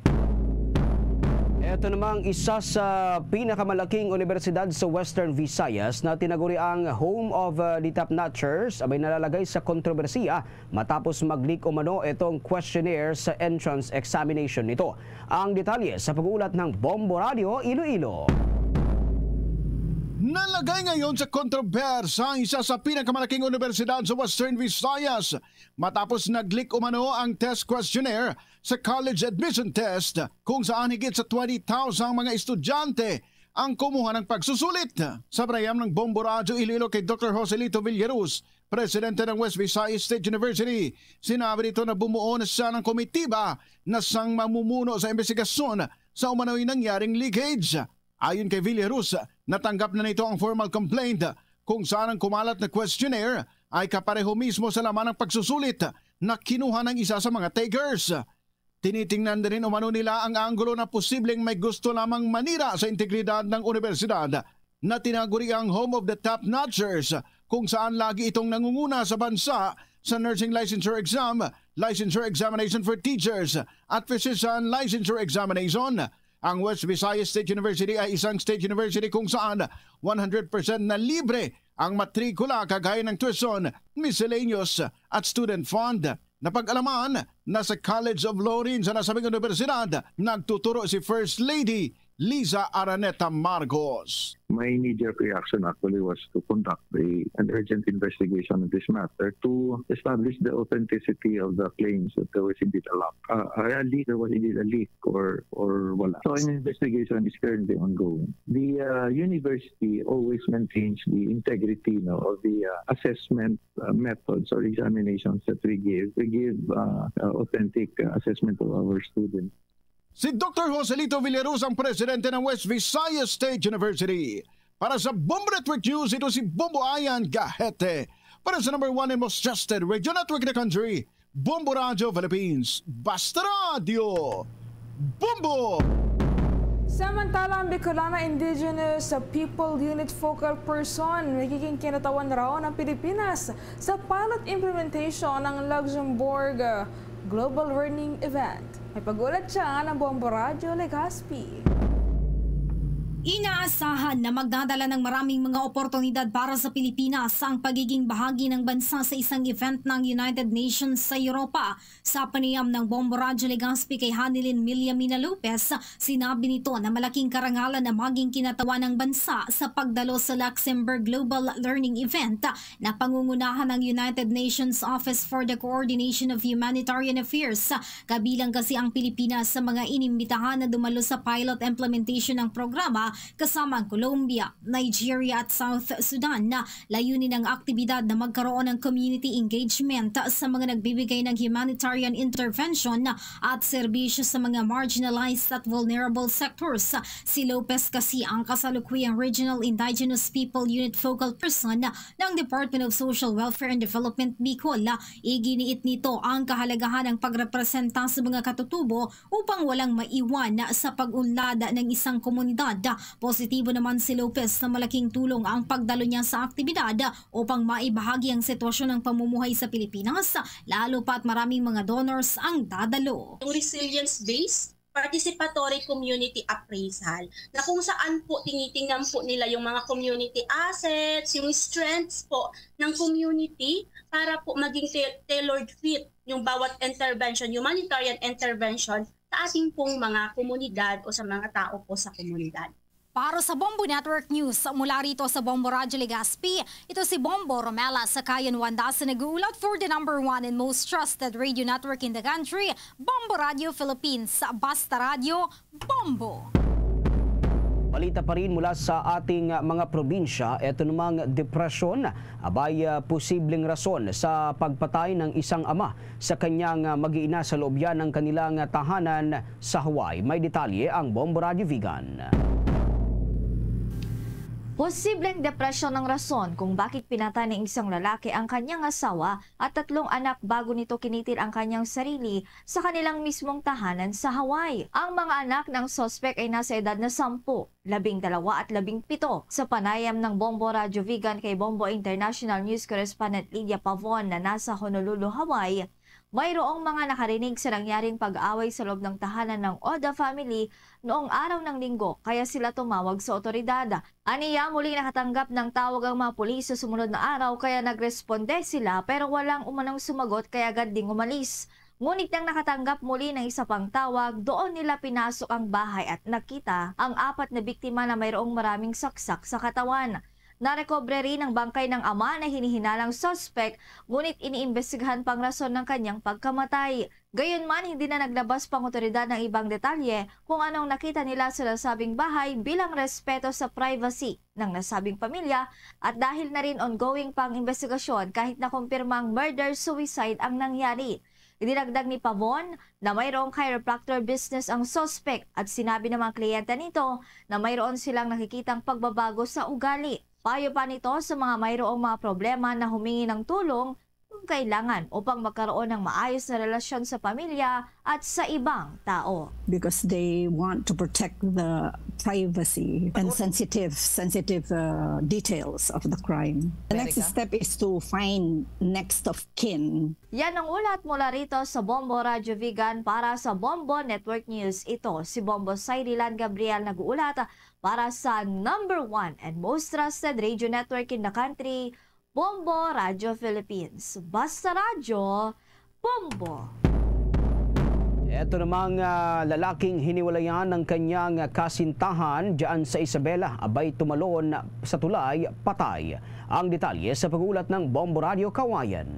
Ito namang isa sa pinakamalaking universidad sa Western Visayas na tinaguri ang home of the top-notchers abay nalalagay sa kontrobersiya matapos mag-leak umano itong questionnaire sa entrance examination nito. Ang detalye sa pag-uulat ng Bombo Radio Iloilo.
Nalagay ngayon sa kontrobersya ang isa sa pinakamalaking universidad sa Western Visayas matapos nag-leak umano ang test questionnaire sa college admission test kung saan higit sa 20,000 mga estudyante ang kumuha ng pagsusulit. Sa brayam ng Bombo Radio Iloilo kay Dr. Joselito Villaruz, presidente ng West Visayas State University, sinabi nito na bumuo na siya ng komitiba na siyang mamumuno sa investigasyon sa umano'y nangyaring leakage. Ayon kay Villaruz, natanggap na nito ang formal complaint kung saan ang kumalat na questionnaire ay kapareho mismo sa laman ng pagsusulit na kinuha ng isa sa mga takers. Tinitingnan din umano nila ang anggulo na posibleng may gusto lamang manira sa integridad ng universidad na tinaguri ang home of the top-notchers kung saan lagi itong nangunguna sa bansa sa nursing licensure exam, licensure examination for teachers at physician licensure examination. Ang West Visayas State University ay isang state university kung saan 100% na libre ang matrikula kagaya ng tuition, miscellaneous at student fund. Napag-alaman na sa College of Law rin sa nasabing universidad, nagtuturo si First Lady Liza Araneta Marcos.
My knee-jerk reaction actually was to conduct an urgent investigation of this matter to establish the authenticity of the claims that there was indeed a leak, there was indeed a leak or wala. So an investigation is currently ongoing. The university always maintains the integrity of the assessment methods or examinations that we give. We give authentic assessment of our students.
Si Dr. Joselito Villaruz ang presidente ng West Visayas State University. Para sa Bombo Network News, ito si Bombo Ayan Gahete. Para sa number 1 and most trusted radio network in the country, Bombo Radio Philippines. Basta Radio! Bombo!
Samantala, ang Bicolana Indigenous People Unit Focal Person nagiging kinatawan raw ng Pilipinas sa pilot implementation ng Luxembourg Global Learning Event. May pag-ulat siya ng Bombo Radio Legazpi.
Inaasahan na magdadala ng maraming mga oportunidad para sa Pilipinas ang pagiging bahagi ng bansa sa isang event ng United Nations sa Europa. Sa panayam ng Bombo Radio Legazpi kay Hanilin Milyamina Lopez, sinabi nito na malaking karangalan na maging kinatawan ng bansa sa pagdalo sa Luxembourg Global Learning Event na pangungunahan ng United Nations Office for the Coordination of Humanitarian Affairs. Kabilang kasi ang Pilipinas sa mga inimbitahan na dumalo sa pilot implementation ng programa kasama ang Colombia, Nigeria at South Sudan na layunin ng aktibidad na magkaroon ng community engagement sa mga nagbibigay ng humanitarian intervention at serbisyo sa mga marginalized at vulnerable sectors. Si Lopez kasi ang kasalukuyang Regional Indigenous People Unit Focal Person ng Department of Social Welfare and Development Bicol. Iginiit nito ang kahalagahan ng pagrepresenta sa mga katutubo upang walang maiwan sa pag-unlad ng isang komunidad. Positibo naman si Lopez na malaking tulong ang pagdalo niya sa aktibidad upang maibahagi ang sitwasyon ng pamumuhay sa Pilipinas, lalo pat maraming mga donors ang dadalo.
Resilience base participatory community appraisal na kung saan po tinitingnan po nila yung mga community assets, yung strengths po ng community para po maging tailored fit yung bawat intervention, humanitarian intervention sa ating pong mga komunidad o sa mga tao po sa komunidad.
Para sa Bombo Network News, mula rito sa Bombo Radyo Legazpi, ito si Bombo Romela sa Kayan Wanda sa nag-uulat for the #1 and most trusted radio network in the country, Bombo Radio Philippines. Basta Radio, Bombo!
Balita pa rin mula sa ating mga probinsya, ito namang depresyon abay posibleng rason sa pagpatay ng isang ama sa kanyang mag-iina sa loob yan ng kanilang tahanan sa Hawaii. May detalye ang Bombo Radio Vigan.
Posibleng depresyon ng rason kung bakit pinatay ng isang lalaki ang kanyang asawa at 3 anak bago nito kinitil ang kanyang sarili sa kanilang mismong tahanan sa Hawaii. Ang mga anak ng suspect ay nasa edad na 10, 12 at 17. Sa panayam ng Bombo Radio Vigan kay Bombo International News Correspondent Lydia Pavon na nasa Honolulu, Hawaii, mayroong mga nakarinig sa nangyaring pag-away sa loob ng tahanan ng Oda family noong araw ng linggo kaya sila tumawag sa otoridad. Aniya muli nakatanggap ng tawag ang mga pulis sa sumunod na araw kaya nagresponde sila pero walang umanong sumagot kaya agad ding umalis. Ngunit nang nakatanggap muli ng isa pang tawag, doon nila pinasok ang bahay at nakita ang 4 na biktima na mayroong maraming saksak sa katawan. Narekobre rin ang bangkay ng ama na hinihinalang suspect, ngunit iniimbestigahan pang rason ng kanyang pagkamatay. Gayunman, hindi na naglabas pang otoridad ng ibang detalye kung anong nakita nila sa nasabing bahay bilang respeto sa privacy ng nasabing pamilya at dahil na rin ongoing pang investigasyon kahit na kumpirmang murder-suicide ang nangyari. Idinagdag ni Pavon na mayroong chiropractor business ang suspect at sinabi ng mga kliyente nito na mayroon silang nakikitang pagbabago sa ugali. Payo pa nito sa mga mayroong mga problema na humingi ng tulong kung kailangan upang magkaroon ng maayos na relasyon sa pamilya at sa ibang tao.
Because they want to protect the privacy and sensitive details of the crime. The next step is to find next of kin.
Yan ang ulat mula rito sa Bombo Radio Vigan para sa Bombo Network News. Ito si Bombo Sayrilan Gabriel nag-uulat para sa #1 and most trusted radio network in the country, Bombo Radio Philippines. Basta Radio, Bombo!
Ito namang lalaking hiniwalayan ng kanyang kasintahan diyan sa Isabela, abay tumalon sa tulay, patay. Ang detalye sa pag-ulat ng Bombo Radio Kawayan.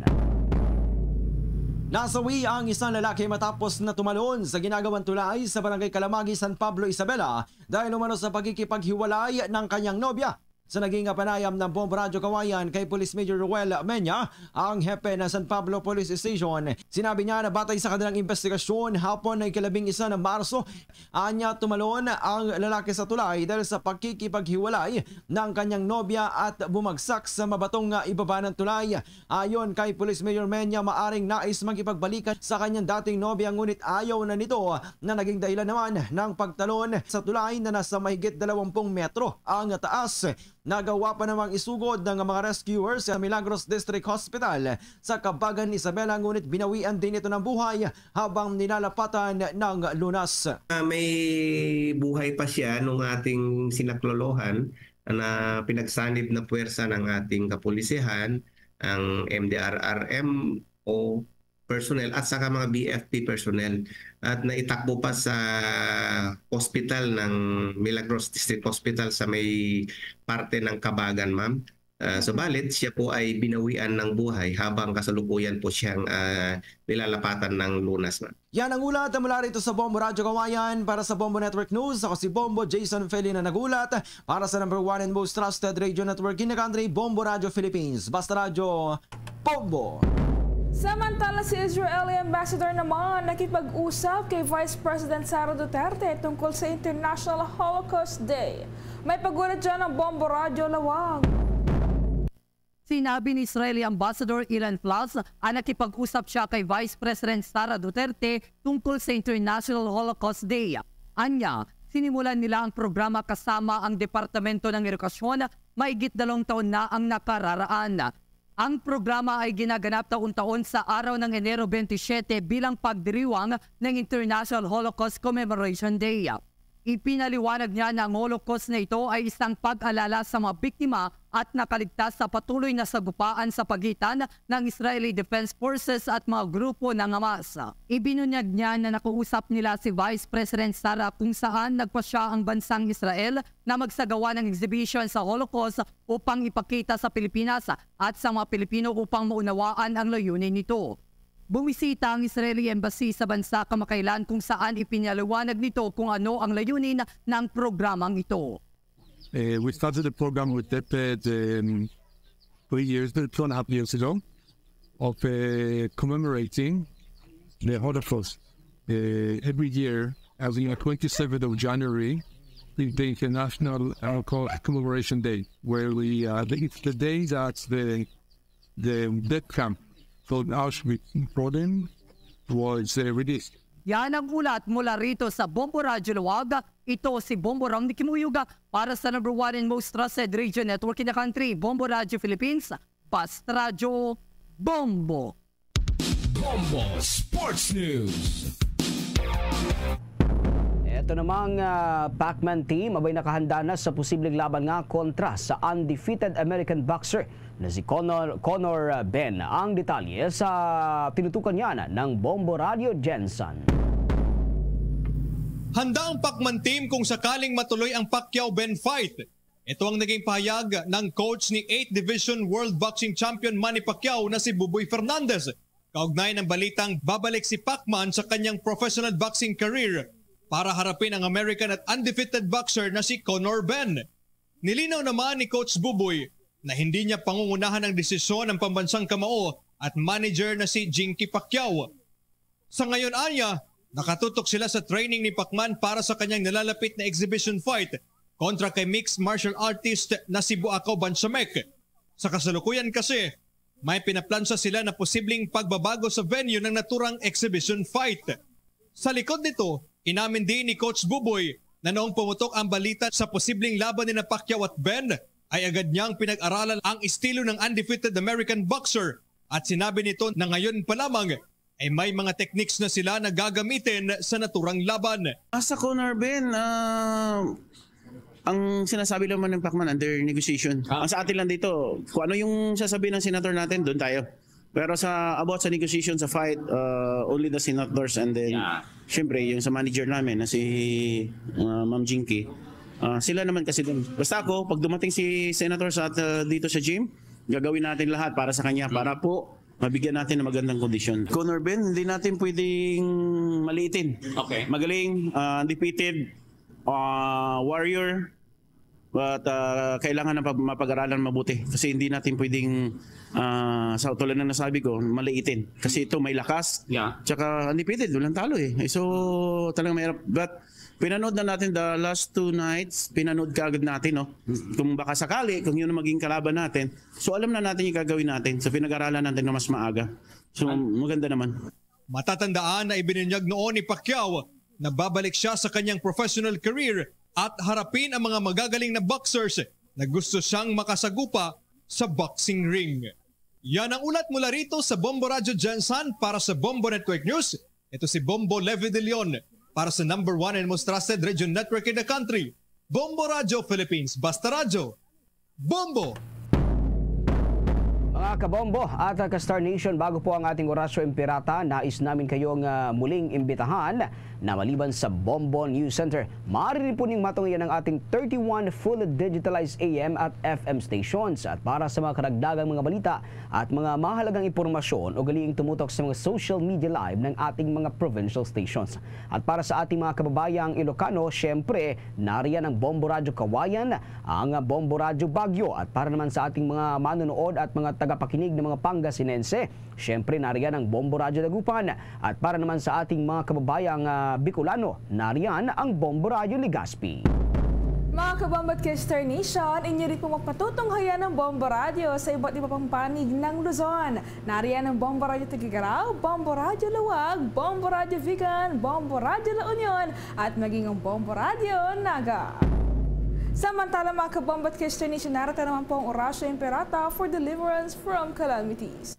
Nasawi ang isang lalaki matapos na tumalon sa ginagawang tulay sa Barangay Kalamagi, San Pablo, Isabela dahil umano sa pagkikipaghiwalay ng kanyang nobya. Sa naging panayam ng Bombo Radio Kawayan kay Police Major Ruel Menya, ang hepe ng San Pablo Police Station, sinabi niya na batay sa kanilang investigasyon hapon ng 11 ng Marso, anya tumalon ang lalaki sa tulay dahil sa pagkikipaghiwalay ng kanyang nobya at bumagsak sa mabatong ibaba ng tulay. Ayon kay Police Major Menya, maaring nais makipagbalikan sa kanyang dating nobya ngunit ayaw na nito na naging dahilan naman ng pagtalon sa tulay na nasa mahigit 20 metro ang taas. Nagawa pa namang isugod ng mga rescuers sa Milagros District Hospital sa Kabagan, Isabela, ngunit binawian din ito ng buhay habang nilalapatan ng lunas.
May buhay pa siya nung ating sinaklolohan na pinagsanib na puwersa ng ating kapulisehan, ang MDRRM o personnel at saka mga BFP personnel at naitakbo pa sa hospital ng Milagros District Hospital sa may parte ng Kabagan, ma'am. Subalit siya po ay binawian ng buhay habang kasalukuyan po siyang nilalapatan ng lunas, ma'am.
Yan ang ulat mula rito sa Bombo Radio Kawayan para sa Bombo Network News. Ako si Bombo Jason Feli na nagulat para sa #1 and most trusted radio network in the country, Bombo Radio Philippines. Basta Radio, Bombo!
Samantala, si Israeli Ambassador naman nakipag-usap kay Vice President Sara Duterte tungkol sa International Holocaust Day. May pagulat dyan ng Bombo Radio Lawag.
Sinabi ni Israeli Ambassador Ilan Plaus na nakipag-usap siya kay Vice President Sara Duterte tungkol sa International Holocaust Day. Anya, sinimulan nila ang programa kasama ang Departamento ng Edukasyon mahigit 2 taon na ang nakararaan. Ang programa ay ginaganap taon-taon sa araw ng Enero 27 bilang pagdiriwang ng International Holocaust Commemoration Day. Ipinaliwanag niya na ang Holocaust na ito ay isang pag-alala sa mga biktima at nakaligtas sa patuloy na sagupaan sa pagitan ng Israeli Defense Forces at mga grupo ng Hamas. Ibinunyag niya na nakuusap nila si Vice President Sara kung saan nagpasya ang bansang Israel na magsagawa ng exhibition sa Holocaust upang ipakita sa Pilipinas at sa mga Pilipino upang maunawaan ang layunin nito. Bumisita ang Israeli Embassy sa bansa kamakailan kung saan ipinaliwanag nito kung ano ang layunin ng programang ito.
We started the program with DEPED 2.5 years ago of commemorating the Holocaust. Every year, as in the 27th of January, is the International Holocaust Commemoration Day, where it's the day that the death camp called Auschwitz-Birkenau was released.
Yan ang ulat mula rito sa Bombo Radyo Luwag. Ito si Bombo Ram ni Kimuyuga para sa number 1 and most trusted radio network in the country, Bombo Radio Philippines, Fast Radio Bombo.
Bombo Sports News.
Ito namang Pac-Man team abay nakahanda na sa posibleng laban nga kontra sa undefeated American boxer na si Conor Ben. Ang detalye sa tinutukan niya ng Bombo Radio Jensen.
Handa ang Pac-Man team kung sakaling matuloy ang Pacquiao-Ben fight. Ito ang naging pahayag ng coach ni 8th Division World Boxing Champion Manny Pacquiao na si Buboy Fernandez. Kaugnay ng balitang babalik si Pac-Man sa kanyang professional boxing career para harapin ang American at undefeated boxer na si Conor Ben. Nilinaw naman ni Coach Buboy na hindi niya pangungunahan ang desisyon ng pambansang kamao at manager na si Jinky Pacquiao. Sa ngayon anya, nakatutok sila sa training ni Pacman para sa kanyang nalalapit na exhibition fight kontra kay mixed martial artist na si Buakaw Bansamek. Sa kasalukuyan kasi, may pinaplansa sila na posibleng pagbabago sa venue ng naturang exhibition fight. Sa likod nito, inamin din ni Coach Buboy na noong pumutok ang balita sa posibleng laban ni Pacquiao at Ben, ay agad niyang pinag-aralan ang estilo ng undefeated American boxer at sinabi nito na ngayon pa lamang ay may mga techniques na sila na gagamitin sa naturang laban.
Sa Conor Ben, ang sinasabi naman ng Pacman under negotiation. Ang sa atin lang dito, kung ano yung sasabihin ng senator natin, doon tayo. Pero about sa negotiation, sa fight, only the senators and then, syempre, yung sa manager namin na si Ma'am Jinky, sila naman kasi dun. Basta ako, pag dumating si Senator dito sa gym, gagawin natin lahat para sa kanya, para po mabigyan natin ng magandang kondisyon. Conor Ben, hindi natin pwedeng maliitin. Okay. Magaling, undefeated, warrior, but kailangan na mapag-aralan mabuti. Kasi hindi natin pwedeng, sa tulad na nasabi ko, maliitin. Kasi ito may lakas, tsaka undefeated, walang talo eh. So talagang mahirap. But pinanood na natin the last 2 nights, pinanood kaagad natin, no? Kung baka sakali, kung yun ang maging kalaban natin, so alam na natin yung gagawin natin. So pinag-aralan natin na mas maaga. So maganda naman.
Matatandaan na ibinunyag noon ni Pacquiao na babalik siya sa kanyang professional career at harapin ang mga magagaling na boxers na gusto siyang makasagupa sa boxing ring. Yan ang ulat mula rito sa Bombo Radio Jensen para sa Bombo Network News. Ito si Bombo Levi De Leon para sa number 1 and most trusted radio network in the country, Bombo Radio Philippines. Basta Radio, Bombo!
Mga kabombo at ka-Star Nation, bago po ang ating Orasyo Impirata, nais namin kayong muling imbitahan na maliban sa Bombo News Center, maaari rin po ning matunghayan ang ating 31 fully digitalized AM at FM stations. At para sa mga karagdagang mga balita at mga mahalagang impormasyon, ugaliing tumutok sa mga social media live ng ating mga provincial stations. At para sa ating mga kababayang Ilocano, syempre, nariyan ang Bombo Radio Kawayan, ang Bombo Radio Baguio. At para naman sa ating mga manonood at mga tagapakinig ng mga Pangasinense, syempre nariyan ang Bombo Radio Dagupan. At para naman sa ating mga kababayang Bicolano, nariyan ang Bombo Radio Legazpi.
Mga kabombo at ka-Star Nation, inyo rin po magpatutunghayan ng Bombo Radio sa iba't iba pang panig ng Luzon. Nariyan ang Bombo Radio Tugigaraw, Bombo Radio Luwag, Bombo Radio Vigan, Bombo Radio La Union, at maging ang Bombo Radio Naga. Samantala mga kabombat Kristiyanis, narata naman po ang Orasyo Imperata for deliverance from calamities.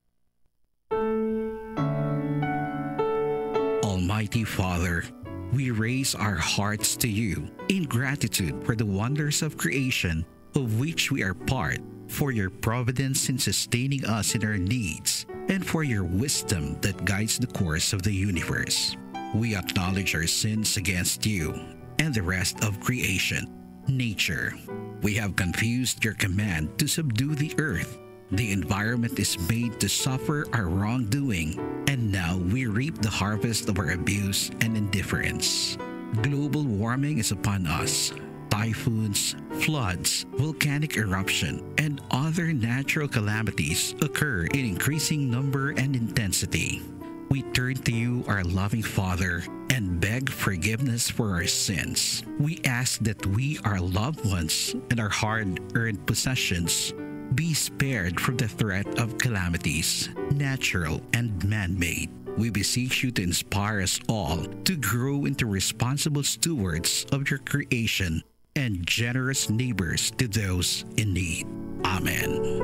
Almighty Father, we raise our hearts to you in gratitude for the wonders of creation of which we are part, for your providence in sustaining us in our needs, and for your wisdom that guides the course of the universe. We acknowledge our sins against you and the rest of creation, nature. We have confused your command to subdue the earth. The environment is made to suffer our wrongdoing, and now we reap the harvest of our abuse and indifference. Global warming is upon us. Typhoons, floods, volcanic eruption, and other natural calamities occur in increasing number and intensity. We turn to you, our loving Father, and beg forgiveness for our sins. We ask that we, our loved ones, and our hard-earned possessions be spared from the threat of calamities, natural and man-made. We beseech you to inspire us all to grow into responsible stewards of your creation and generous neighbors to those in need. Amen.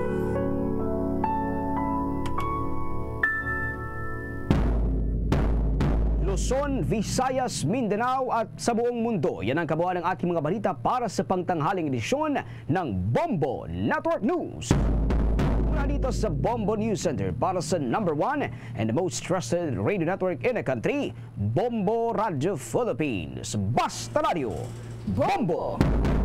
Luzon, Visayas, Mindanao at sa buong mundo. Yan ang kabuuan ng ating mga balita para sa pangtanghaling edisyon ng Bombo Network News. Mula dito sa Bombo News Center para sa #1 and the most trusted radio network in the country, Bombo Radio Philippines. Basta Radio, Bombo!